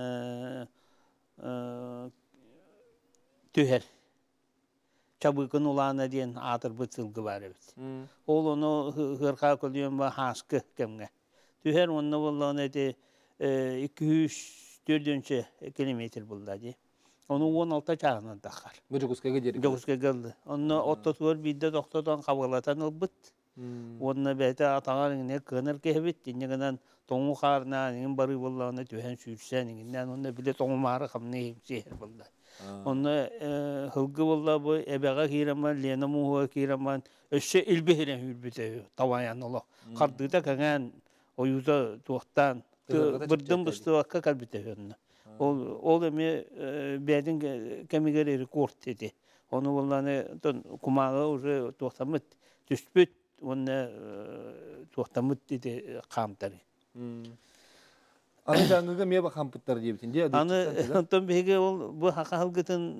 түйер. Чабықын ұлағына дейін атыр бұтсылғы бар өз. Ол оны ғырқа көлден ба хасқы кемге. Түйер оны бұллағына де iki yüz dördüncü kilometre buldu. Onu on altı çağından takar. Bu Jokuska'ya geldi. Jokuska'ya geldi. Onu otuz bir de doktordan kabulatan olbut. Onu bete atağın ne kınar kehbet. Dinleden tomu karna ne bari bullağına tühen sürsen. Ne onu bile tomu mağara kamne hepsi buldu. Onu hılgı buldu bu ebeğe kiraman, lenamu huğa kiraman. Öşe ilbihine hülbüte tavayan ola. Kardıda kangan oyuza tuğtan birden bıstığakka kalbite hönne. Ol ol emi bədin kemigeri rekord dedi. Onu vallahi kumağı уже tuğtamıt düşbüt onu tuğtamıt dedi kamtarı. Anı janıga me bakam puttar diyebitin diye. Anı ondan bege ol bu haka halgıtın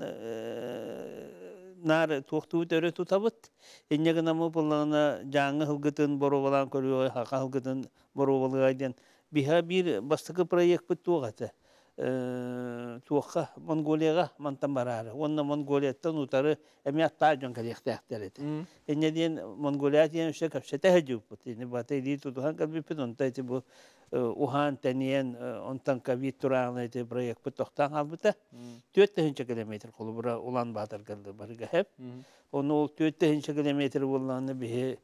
nar tuğtu döre tutabıt. Ennege namı bulana janı halgıtın boru balan körüyor haka halgıtın boru balgaydan biha bir bastıkı proyekt bit tuğatı. Tuğqa Mongoliyaga mantan bararı. Onna Mongoliyattan utarı emiyattaa jön kaliyaktayakteret. Enne diyen Mongoliyat diyen işte kapşete hacıp bit. Yani batay di tutuhan kalbi pit onta iti bu uhan teniyen ontan kabi turağına iti proyekt bit tohtan halbıta. Tüyette hinçe kilometre kolu bura ulan batır kaldı barıga hep. Onu ol tüyette hinçe kilometre bullanı bihi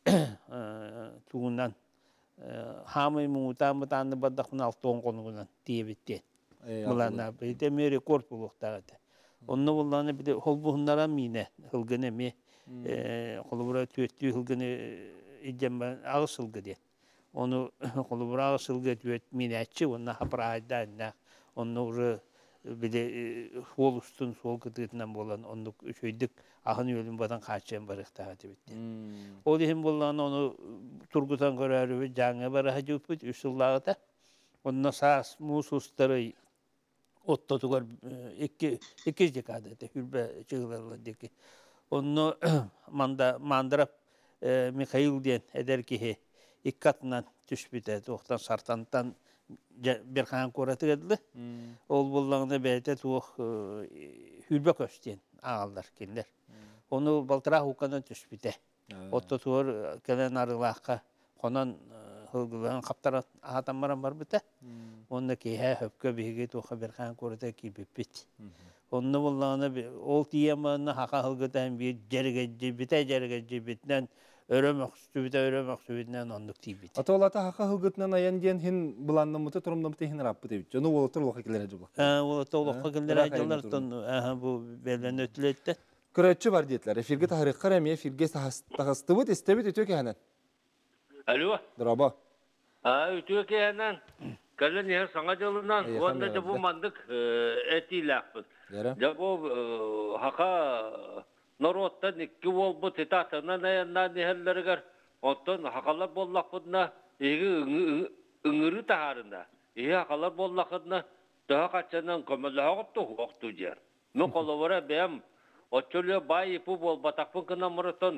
tuğundan hamay muğutan mutanı baddakın altı on konuğundan diye bitti. Bulana bir de mi rekord buluktadı. Onu bulana bir de hol buhunlara mine hılgını mi kolubura tüyttü hılgını idem ağısılgı diye. Onu kolubura ağısılgı tüyt minetçi ona haprayda ne onu bir de hol üstün sol kıtından bolan onu şöydük ahın yölün badan kaçan barıktadı bitti. O dihim bulana onu Turgutan görürü ve canı barahacı üpüt üsullağıda. Onunla sağız mususları otta tugar iki iki dekadete hülbe çıgılarlardaki. Onu manda mandırap Mikhail diyen eder ki ikkatından düşbüte tohtan sartantan bir kan koratı geldi. Ol bullağında beyte tuğ hülbe köşten ağallar kinler. Onu baltıra hukandan düşbüte. Otta tuğur gelen arılaqqa konan hılgılan kaptaran ahatan maran var bite. Onda ki he höpkö bihige tuğa bir kan korata ki bipit. Onda bullağına ol tiyemanına haka hılgıtan bir jergeci bite jergeci bitten örömök sübüte örömök sübütten onduk tibit. Ata olata haka hılgıtnan ayan diyen hin bulannamıtı turumdamıtı hin rapı tebit. Jonu olata olaka kiler acaba. Ha olata olaka kiler acalar ton bu belden ötületti. Küretçi var diyetler. Efirge tahrik karamiye efirge tahastıbıt istebit ötüyor ki hanen. Alo. Draba. Ha ötüyor ki hanen. Kalın yer sana yolundan. Onda da bu mandık etiylakpın. Ya bu haka Norottan iki ol bu titatına nayandan nihalleri gar. Ondan hakalar bollakpınna egi ıngırı taharında. Egi hakalar bollakpınna daha kaçandan kömürlüğe koptu oktu yer. Nu kolovara beyam Отчёле бай пу бол батакпын кына мұрытын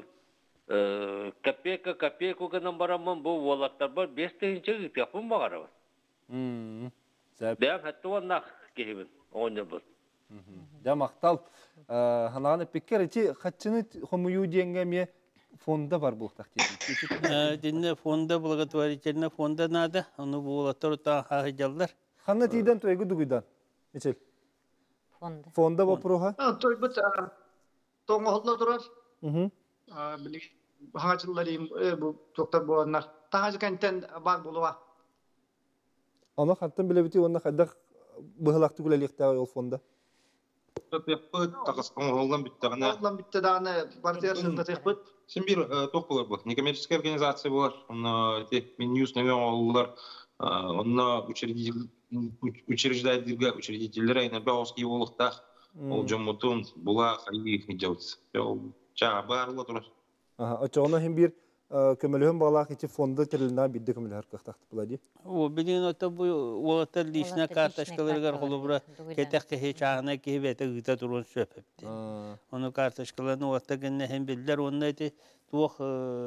копейка копейку кына барамын бұл волаттар бар бес тегінші пяпын бағары бар. Бәм хәтті оннақ кейбін оңы бұл. Ja maqtal hanağını pekker eti kaçını homuyu diyenge mi fonda var bu taktiği. Dinle fonda bulgat var içinde fonda nada onu bu volatlar ta hajallar. Hanna tiden toygu duguydan. Miçel. Fonda. Fonda bu proha. Toy bu Тоңы холла турар. Билик хагачылларым бу токтор боланнар. Тагы кенттен бар болуа. Аны хаттан биле бити онда хадда быһылакты күлелектә ул фонда. Теппет тагыскан холдан биттәгенә. Холдан битте даны партиясында теппет. Сен бир токулар бу. Некоммерческая организация булар. Аны те Минюс нәгән алулар. Аны учредитель учреждательләргә учредительләр әйнә бәгыски булыкта. Ол жомутун була хайи хиҗаутс. Яу ча барлы турар. Аха, очоны һәм бир көмөлөһөн балак ити фонда тирилнә бидде көмөлөр кыхтакты булади. О, бидин ата бу уатар лишна карташкаларга холубра кетек ке чагына ке бете гыта турун сөпөптү. Оны карташкаларны уаттагынна һәм биллер онда ити тух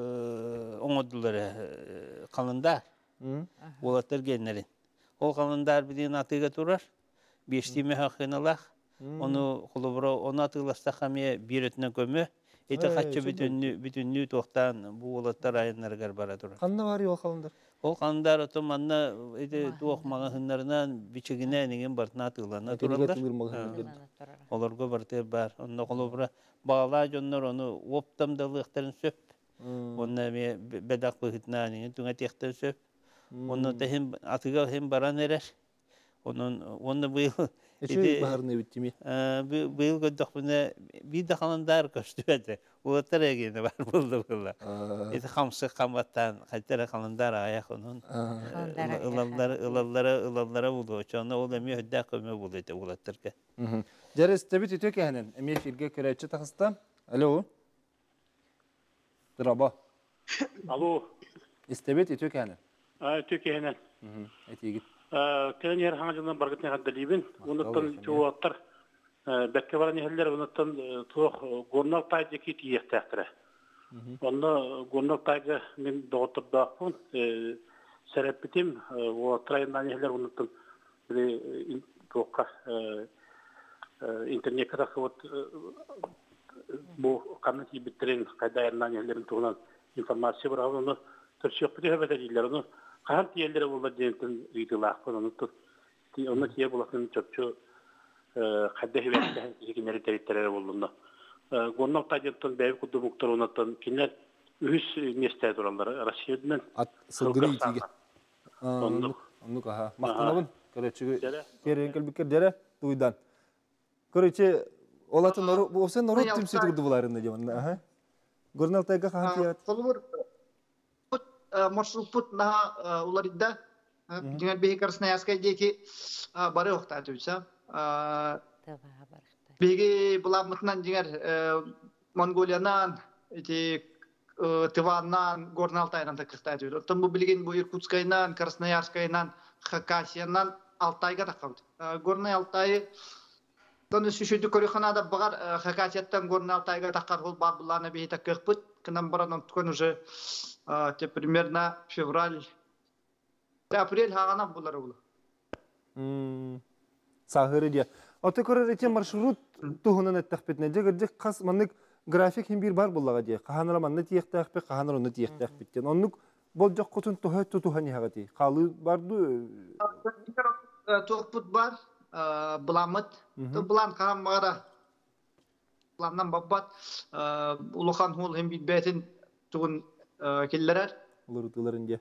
оңодулары калында. Уатар геннерин. Ол калындар бидин атыга турар. Бештиме хакыналах. Onu kulubra ona atılasta xamiye bir etne kömü. Ete xatça bütünlü bütünlü toxtan bu olatlar ayınlar garbara durur. Qanna var yol qalındır. O qandar oto manna ete toxmağı hınlarından biçigine negen bartına atılana dururlar. Olarga bartı bar. Onda kulubra bağla jonlar onu optamdalıqtарын söp. Onda me bedak bıhıtna negen tüne tekten söp. Onda da hem atıga hem baran erer. Onun onda bu Эче баһарны биттими. Быйыл көддөх буна бир да халандар көстүбәде. Улаттар эгене бар булды булла. Эти хамсы камбаттан хаттара халандар аяк онун. Улаллар улаллар улаллар булды. Чона ол эми хөддә көмө булды эте улаттарга. Дәрес табит итә кәһәнен. Эми эфиргә керәче тагыста. Алло. Драба. Алло. Истебет итә кәһәнен. А, төкәһенен. Мм. Әйтегит. Кәлен яр хаңжынан баргытны хаддалибин. Унуттан чуаттар. Бәккә баран яһәлләр унуттан тух горнал тайды ки тиехтәктәре. Онда горнал тайга мен догытып бакын. Сәрәпитим о трайндан яһәлләр унуттан бер тукка интернет кадак вот бу камнати битрен кайдаярдан яһәлләрен туган информация бар. Аны төрчөк битә диләр. Аны Қант елдері олар дентін үйділақ бұны тұр. Оны тие бұлақын чөпчө қадда хебеттен жекенері тәреттері болуында. Гоннал тадеттен бәйі күдді мұқтар онаттан кенер үз местәй тұралары Россиядан. Сылғыны итеге. Онны қаға. Мақтанабын, көречігі керен кәлбікер дәрі туйдан. Көречі, олатын осын норот түмсеті күдді бұларында демін. Гоннал тайға қаған тият. маршрут пут на уларидда дигән беге карсына яскай деки бары вакыта түбсә беге буламытнан дигәр Монголиянан эти Тываннан Горно-Алтайнан такта түбә. Там бу билген бу Иркутскайнан, Красноярскайнан, Хакасиянан Алтайга такабыт. Горно-Алтай Таны сүшүдү көрөханада багар Хакасияттан Горно-Алтайга такар бул бабланы бе такыпыт. Кынан баранан ткөн уже те примерно февраль, апрель хагана булары бул. Мм. Сагыры дия. Аты көрөр эти маршрут туһунан эттәхпетне дигер кас маннык график хим бир бар буллага дия. Каханра манны тиехтәхпе, каханра уны тиехтәхпеттен. Оннук бол жок кутун тухай тутухани хагати. Калы барды. Тухпут бар, буламыт. Булан камагара. Буланнан баббат улухан хул хим бит бетин тугун келлерер. Улуртуларын дия.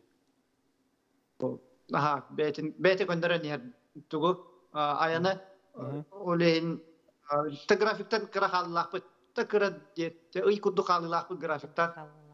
Aha, betin beti gönderen yer tugu ayana olehin te grafikten kira hallah put te kira te uy kudu hallah put grafikten.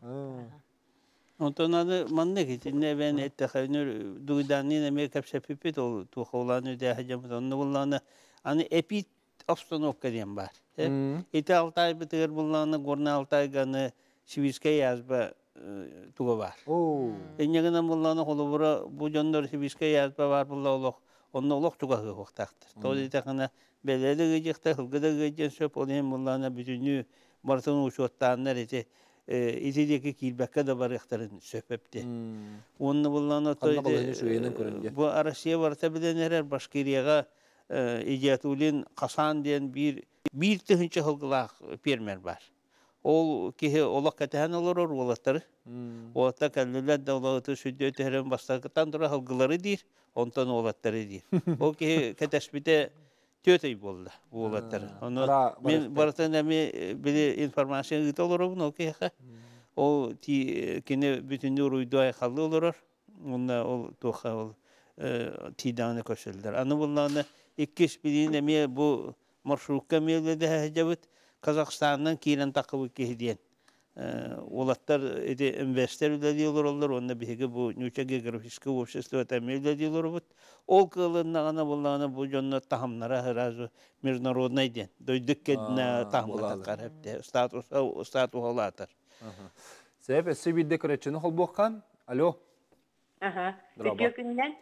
Ondan manne ki ne ben ettehânür duydanın Amerika şepipet ol tu holanı da hacım onu bulanı hani epi obstanovka diyen var. Ete Altay bitirir bulanı Gorno-Altay ganı Sivitske yazba tuğu var. Enyeğine bulanı holubura bu jondor Sivitske yazba var bulalıq. Onu olaq tuğu hoqtaqtır. Tozi takına beledi gecekte hılgıda gecen söp olayım bulanı bütünü Martın uçuattanlar ete İzideki kilbekka da var ikhtarın söhbepti. Onu bulanı toydu. Bu Arasiya varsa bilen erer Başkiriyaga icatulin Kasan diyen bir bir tühünçe hılgılaq permer var. Ol ki olaq katahan olur olatları. Olata kallüler de olatı südü öteheren bastakıtan dura hılgıları dir. Ondan olatları dir. O ki katespite tötey boldu bu olatları. Onu men baratan emi bile informasyon git olur o ki o ti kine bütün uyduya kaldı olur. Onda ol toxa ol tidane koşullar. Anı bunlarını ikkiş bilin emi bu marşrutka mevlede hecabet Kazakistan'dan kiren takıbı kehdiyen. Olatlar ede investorlar diyorlar onlar onda bir bu Nüçe Geografiski Общество temelde diyorlar bu. Ol kılığına ana bunlarına bu jonda tahamlara hırazı международный den. Doyduk kedine tahmata karabde status status olatar. Sebep sebide kreçini hol bokan. Alo. Aha. Tekiyorkundan.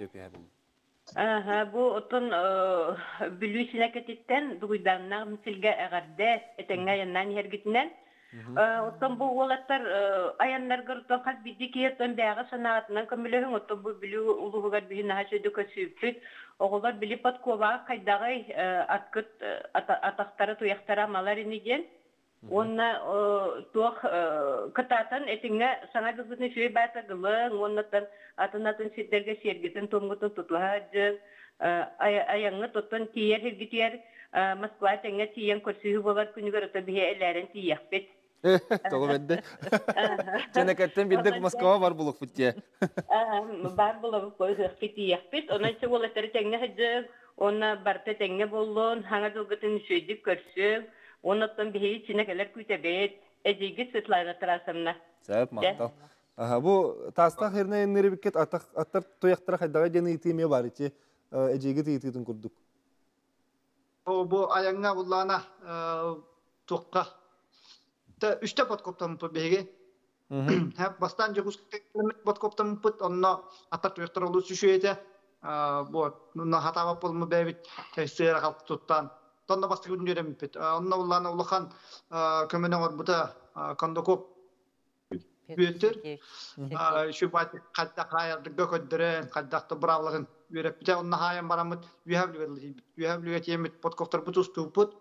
Aha, bu otun bilüsüne ketitten duydanlar misilge eğerde etenge yandan hergitinden. Otun bu olatlar ayanlar gırtın kal bidi ki otun dağı sanatından kömülühün otun bu bilü uluğugar bihin haşedu kösüptüt. Oğullar bilip at kova kaydağay atkıt ataktarı tuyaktara malar inigen. Onna tuğ kıtatan etenge sana kızını şöyle basa gılın, onnatan atınatın sitlerge sergitin tomgutun tutulahacın, ayağını tutun tiyer hergitiyer, Moskva tenge tiyen korsühü bolar künügar ota bihe ellerin tiyakbet. Toğu bende. Çeneketten bildik Moskva var buluk fıtçıya. Var buluk koyuk ki tiyakbet, ondan sonra olatları tenge hacı, Ona barta tenge bollon, hanga dolgatın şöydük körsüm. Ondan bir içine kadar kütebet. Ecigi sıtlayla tarasamna. Sebep maktal. Aha, bu tastak herine enleri biket atak atar toyaktıra haydaga jeni itime var içi ecigi tiyitidin kurduk. O bu ayanga bullana tukka. Ta üçte potkoptan bu bege. Hep bastan jogus potkoptan put onna atar toyaktıra olu süşüyete. Bu nuna hatava polmu bevit tesir kalk tuttan. Tonda bastı gün görem pit. Onna bullana ulakan kömene var buta kondokop büyütür. Şu bat kaddak hayırdık göködüren, kaddakta bravların yürep bite onna hayan baramıt yühevlüget yühevlüget yemit potkoptar butus tuput.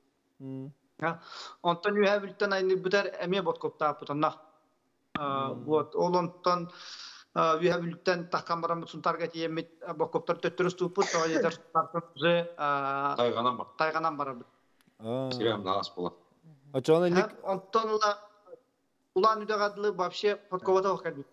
Ondan yühevlütten aynı biter emiye potkopta putonna. Bu olondan yühevlütten takkan baramıt sun target yemit potkoptar töttürüs tuput o yeter tartınızı Tayganan var. Tayganan baramıt. Sirem nağız bola. Açana lik ondan ola ulan üdağadlı вообще подковата окалбит.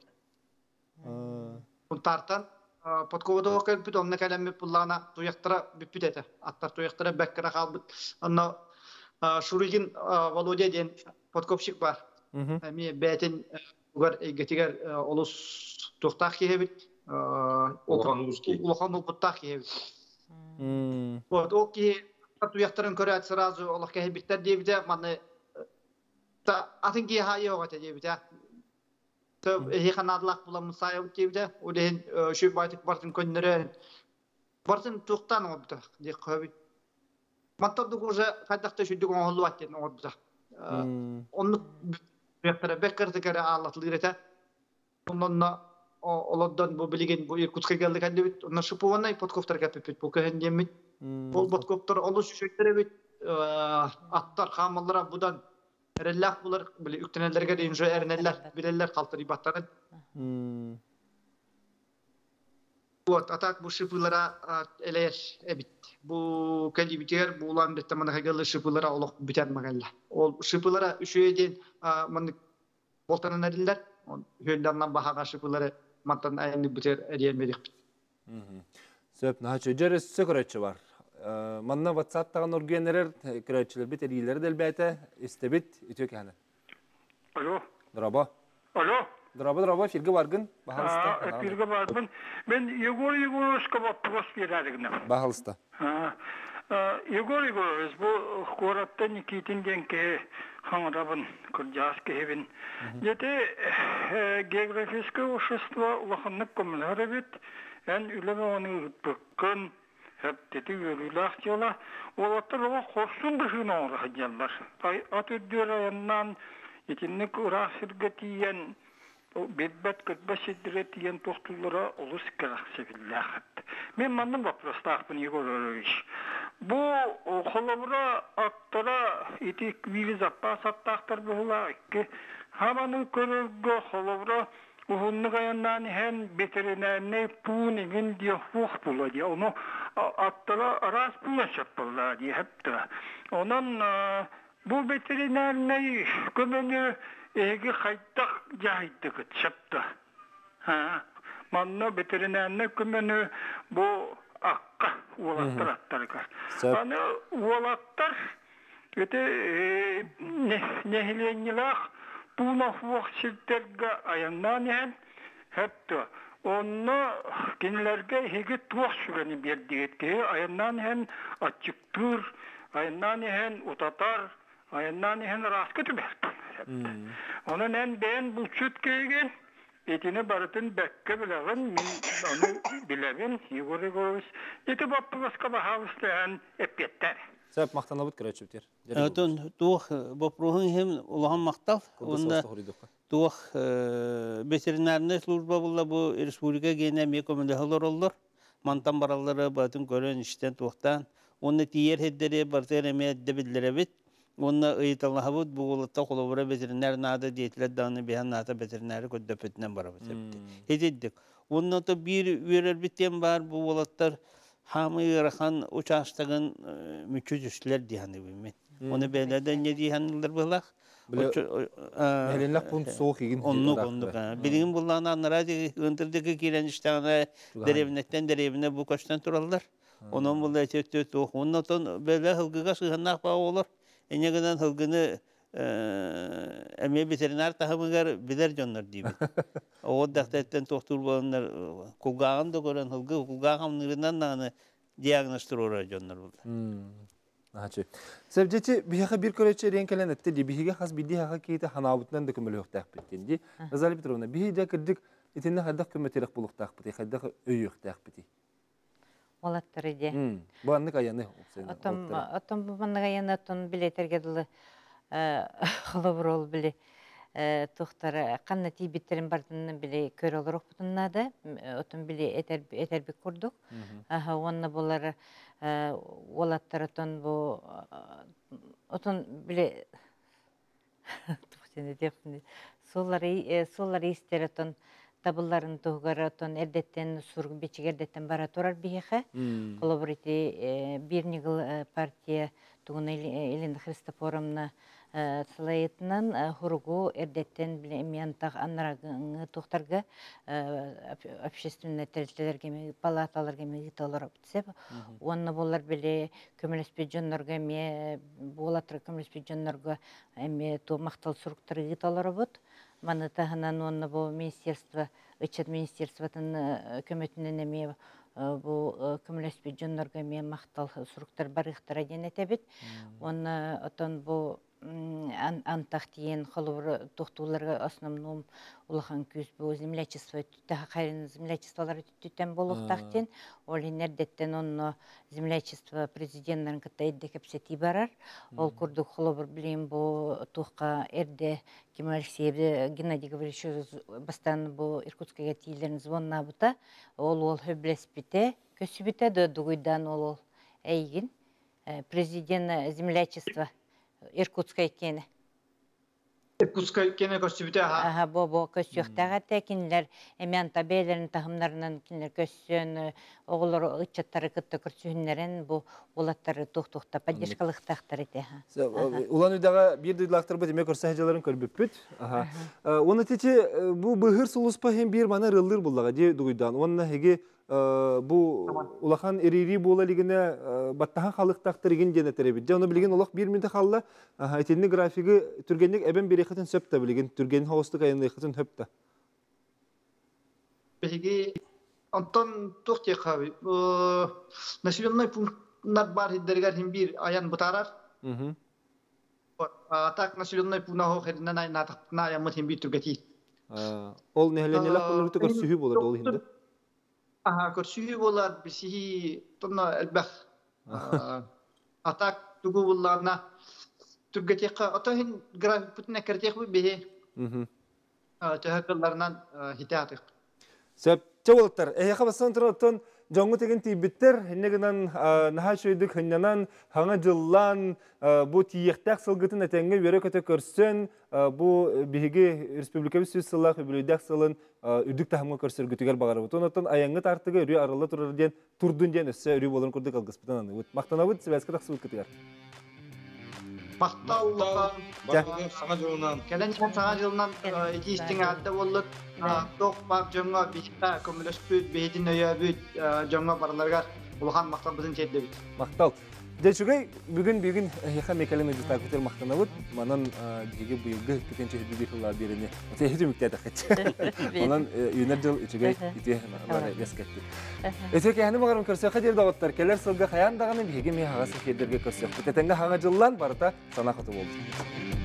Унтартан подковата окалбит онна калемме пуллана туяктыра биппит эте. Аттар туяктыра беккера калбыт. Онна Шуригин Володя ден подкопщик бар. Эми бетин угар эгетигер олус тухтак кебит. Улхан узки. Улхан улпуттак кебит. Вот оки туяктырын көрөт сразу Аллах кебиттер дебите маны Атынки hayı o kadar diye Tabi iyi kanadlak bulamın sayı diye de o dehin şu baytık bartın könlere bartın tuğtan oldu diye koyup. Matta duruca kaydakta şu durum oldu vaktin oldu. Onu bir bekirdi kere ağlatılır ete. Ondan da oladdan bu bilgin bu Irkutsk'a geldik hadi bit. Onlar şu puanay podkopter kapıp bu kehen diyemit. Bu podkopter oluş şekilde bit attar kamallara budan Erellak bular bile üktenellerge de injo erneller bileller kaltır ibatların. Bu atak bu şıpılara eleyer ebit. Bu kelli biter bu ulan da tamam hagalı şıpılara oluk biter magalla. O şıpılara üşüyeden manık boltanın eriller. Höllerden bahaga şıpılara mantan aynı biter eriyemedik. Söp naha çöcer söküröçü var. Manna WhatsApp'tan orgenerer kırıçlar bit eriler delbete istebit ütök yani. Alo. Draba. Alo. Draba draba firge vargın. Bahalsta. Ha, firge vargın. Ben Yegor Yegorovska vapros vererdim. Bahalsta. Ha. Yegor Yegorovs bu koratta Nikitin denke hangrabın kırjaske hevin. Jete geografiske общество улаханнык коммунары бит. En üleme onu bıkkın. Hep dedi yürüyülük yola. Olatlar o korsun bir gün olur hacılar. At ödüyor ayından yetinlik ırak sirgetiyen bedbet kırbaş ediletiyen tohtulara olus kırak sevillah. Ben mandım vaprostağ bunu görürüz. Bu kolabura attara etik vili zappa sattağlar buhula ki hamanın körürgü kolabura Uhunluk ayından hem veterinerine puğun evin diye fuh bula diye onu attıra aras bulaşıp bula diye hep de. Onun bu veterinerine gömünü egi kaydak cahittik çıptı. Manna veterinerine gömünü bu akka uğulatlar atlarlar. Hani uğulatlar öte nehlenilak Buna vakitlerge ayından hem hep de onu genellerge hege tuğ süreni bir diyetke ayından hem açıktır, ayından hem utatar, ayından hem raskıtı berdir. Onun en ben bu sütkeygen etine barıtın bekke bileğin min onu bileğin yugurı görüş. Eti bapıvaska bahavıslayan epiyetter. Sebep maktana bud kırıç biter. Ton tuğ bapruhun hem ulan maktal. Onda tuğ veterinerine slujba bulla bu respublika gene mi komendahalar olur. Mantan baralları batın gören işten tuğtan. Onda diğer heddere bartereme debilere bit. Onda ıyıtallah bud bu ulutta kolabora veteriner nada diyetler dağını behan nada veterineri köddepetinden barabı septi. Hededdik. Onda da bir verer biten var bu ulutlar hamı yarakan uçağıstağın müçüzüsler diyanı bilmem. Onu belirden ne diyanırlar bulak. Мәленләк пункт соғық еген. Оннук, оннук. Билигин булланы аннара ынтырдыгы кирен иштагана деревнеттен деревне бу көчтөн туралдар. Онон булда эчет тоқ. Оннотон беле хылгыга сыгынак ба олар. Энегенен хылгыны эме ветеринар тахымыгар билер жоннор дибит. Оддактен тоқтур болондар кулгагын да көрөн хылгы кулгагымнырынан наны диагностурора жоннор булда. Ачы. Сәбдети бияха бир көрөчө ренкелен этти ди биһиге хас биди хака кейте ханабытынан да көмөлөк тахпеттен ди. Назали Петровна биһиде кирдик итинне хадак көмөтерек булук тахпыты, хадак өйөк тахпыты. Олаттыр иде. Бу анны каяны. Атом атом бу анны каяны тон билетерге дылы хлоброл биле тухтар канна тибиттерин бардын биле көрөлөрөк бутуннады. Отон биле этер этербек курдук. Аха, онна булар олаттаратон бу отон биле тухтене депни солары солары истератон табылларын тугаратон эрдеттен сург бичигердеттен бара турар бияха колобрити бирнигыл партия тугуна Елена Христофоровна слайытынан хургу эрдеттен миянтак анрагы тухтарга общественный территориялерге палаталарга мегиталар битсеп онны болар биле көмөлөспө жоннорго ме болатыр көмөлөспө жоннорго эме то мактал суруктар гиталар бут маны таханан онны бу министерство ычет министерствотун көмөтүнөн эме бу көмөлөспө жоннорго ме мактал суруктар барыктар денетебит онны отон бу антахтиен холовр тохтуларга основном улахан күз бу землячество та хайрын землячестволар түтен болуктактен олинердеттен онно землячество президенттин кытайда кепсети барар ол курдук холовр билем бу тухка эрде Ким Алексеев Геннадий Гаврилович бастан бу Иркутскага тийлерин звонна бута ол ол хөблеспите көсүбите да дугуйдан ол эйгин президент землячества Иркутская кене. Иркутская кене көсүбүтө ага. Ага, бо-бо көсүктага текинлер эмен табелерин тахымнарынан кинлер көссөн оголор ычаттары кытты көрсүннөрүн бу улаттары туктукта поддержкалыктактар эте. Улан үйдага бир дыйлактар бит эме көрсөжөлөрүн көрбүппүт. Ага. Оны течи бу быгыр сулуспа хем бир мана рылдыр буллага де дуйдан. Онна хеге бу улахан эрири бола лигине баттахан халыктактыр ген денетеребит. Жана билген улак бир минут халла айтенни графиги түргенник эбен берехатын сөптө билген түрген хостук айындыкытын хөптө. Беги Антон Тухтекави населенный пункттар бар хиддергер хим бир аян бутарар. Мм. А так населенный пункт хо хединен айна тактна ямы хим бир түргети. А ол нехленелек болурду көрсүхү болот ол хинде. Ага, көрсүхү болар бисихи тонна элбах. Атак тугу булларна түргетекка атахин график путна кертек бу бе. Мм. А тахакалларнан хитатык. Сөп чаволтар эяха бассан тураттан жоңгу теген тийбиттер хеннегенен наха шөйдүк хенненен хаңа жыллан бу тиектак сылгытын этеңге бере көтө көрсөн бу биги республикабыз сүз сыллах бүлөйдак сылын үрдүк тахымга көрсөргүтүгөр багары бут. Онотон аяңгы тартыгы үрү арылы турар ден турдун ден өссө үрү болон курдук алгыспытан аны. Мактанабыт себеска таксыбыт кытыгар. Мактауллахан саңа жылынан келен саңа жылынан эти истиң алда болот ток бар жоңго бишта көмөлөспүт бейдин өйөбүт жоңго барларга улахан мактанбызын чеддебит. Мактал. Дечугай бүгүн бүгүн яха мекалеме дитакутер мактанабыт. Манан биге буйгы кетенче бибихла берене. Техи мектеде хат. Манан юнер жыл ичугай ите алар эскетти. Эсеке ханы багарым көрсө кадер дагыттар келер сылга хаян даганы биге ме хагасы кедерге көрсө. Кетенге хага жыллан барта санахаты болду.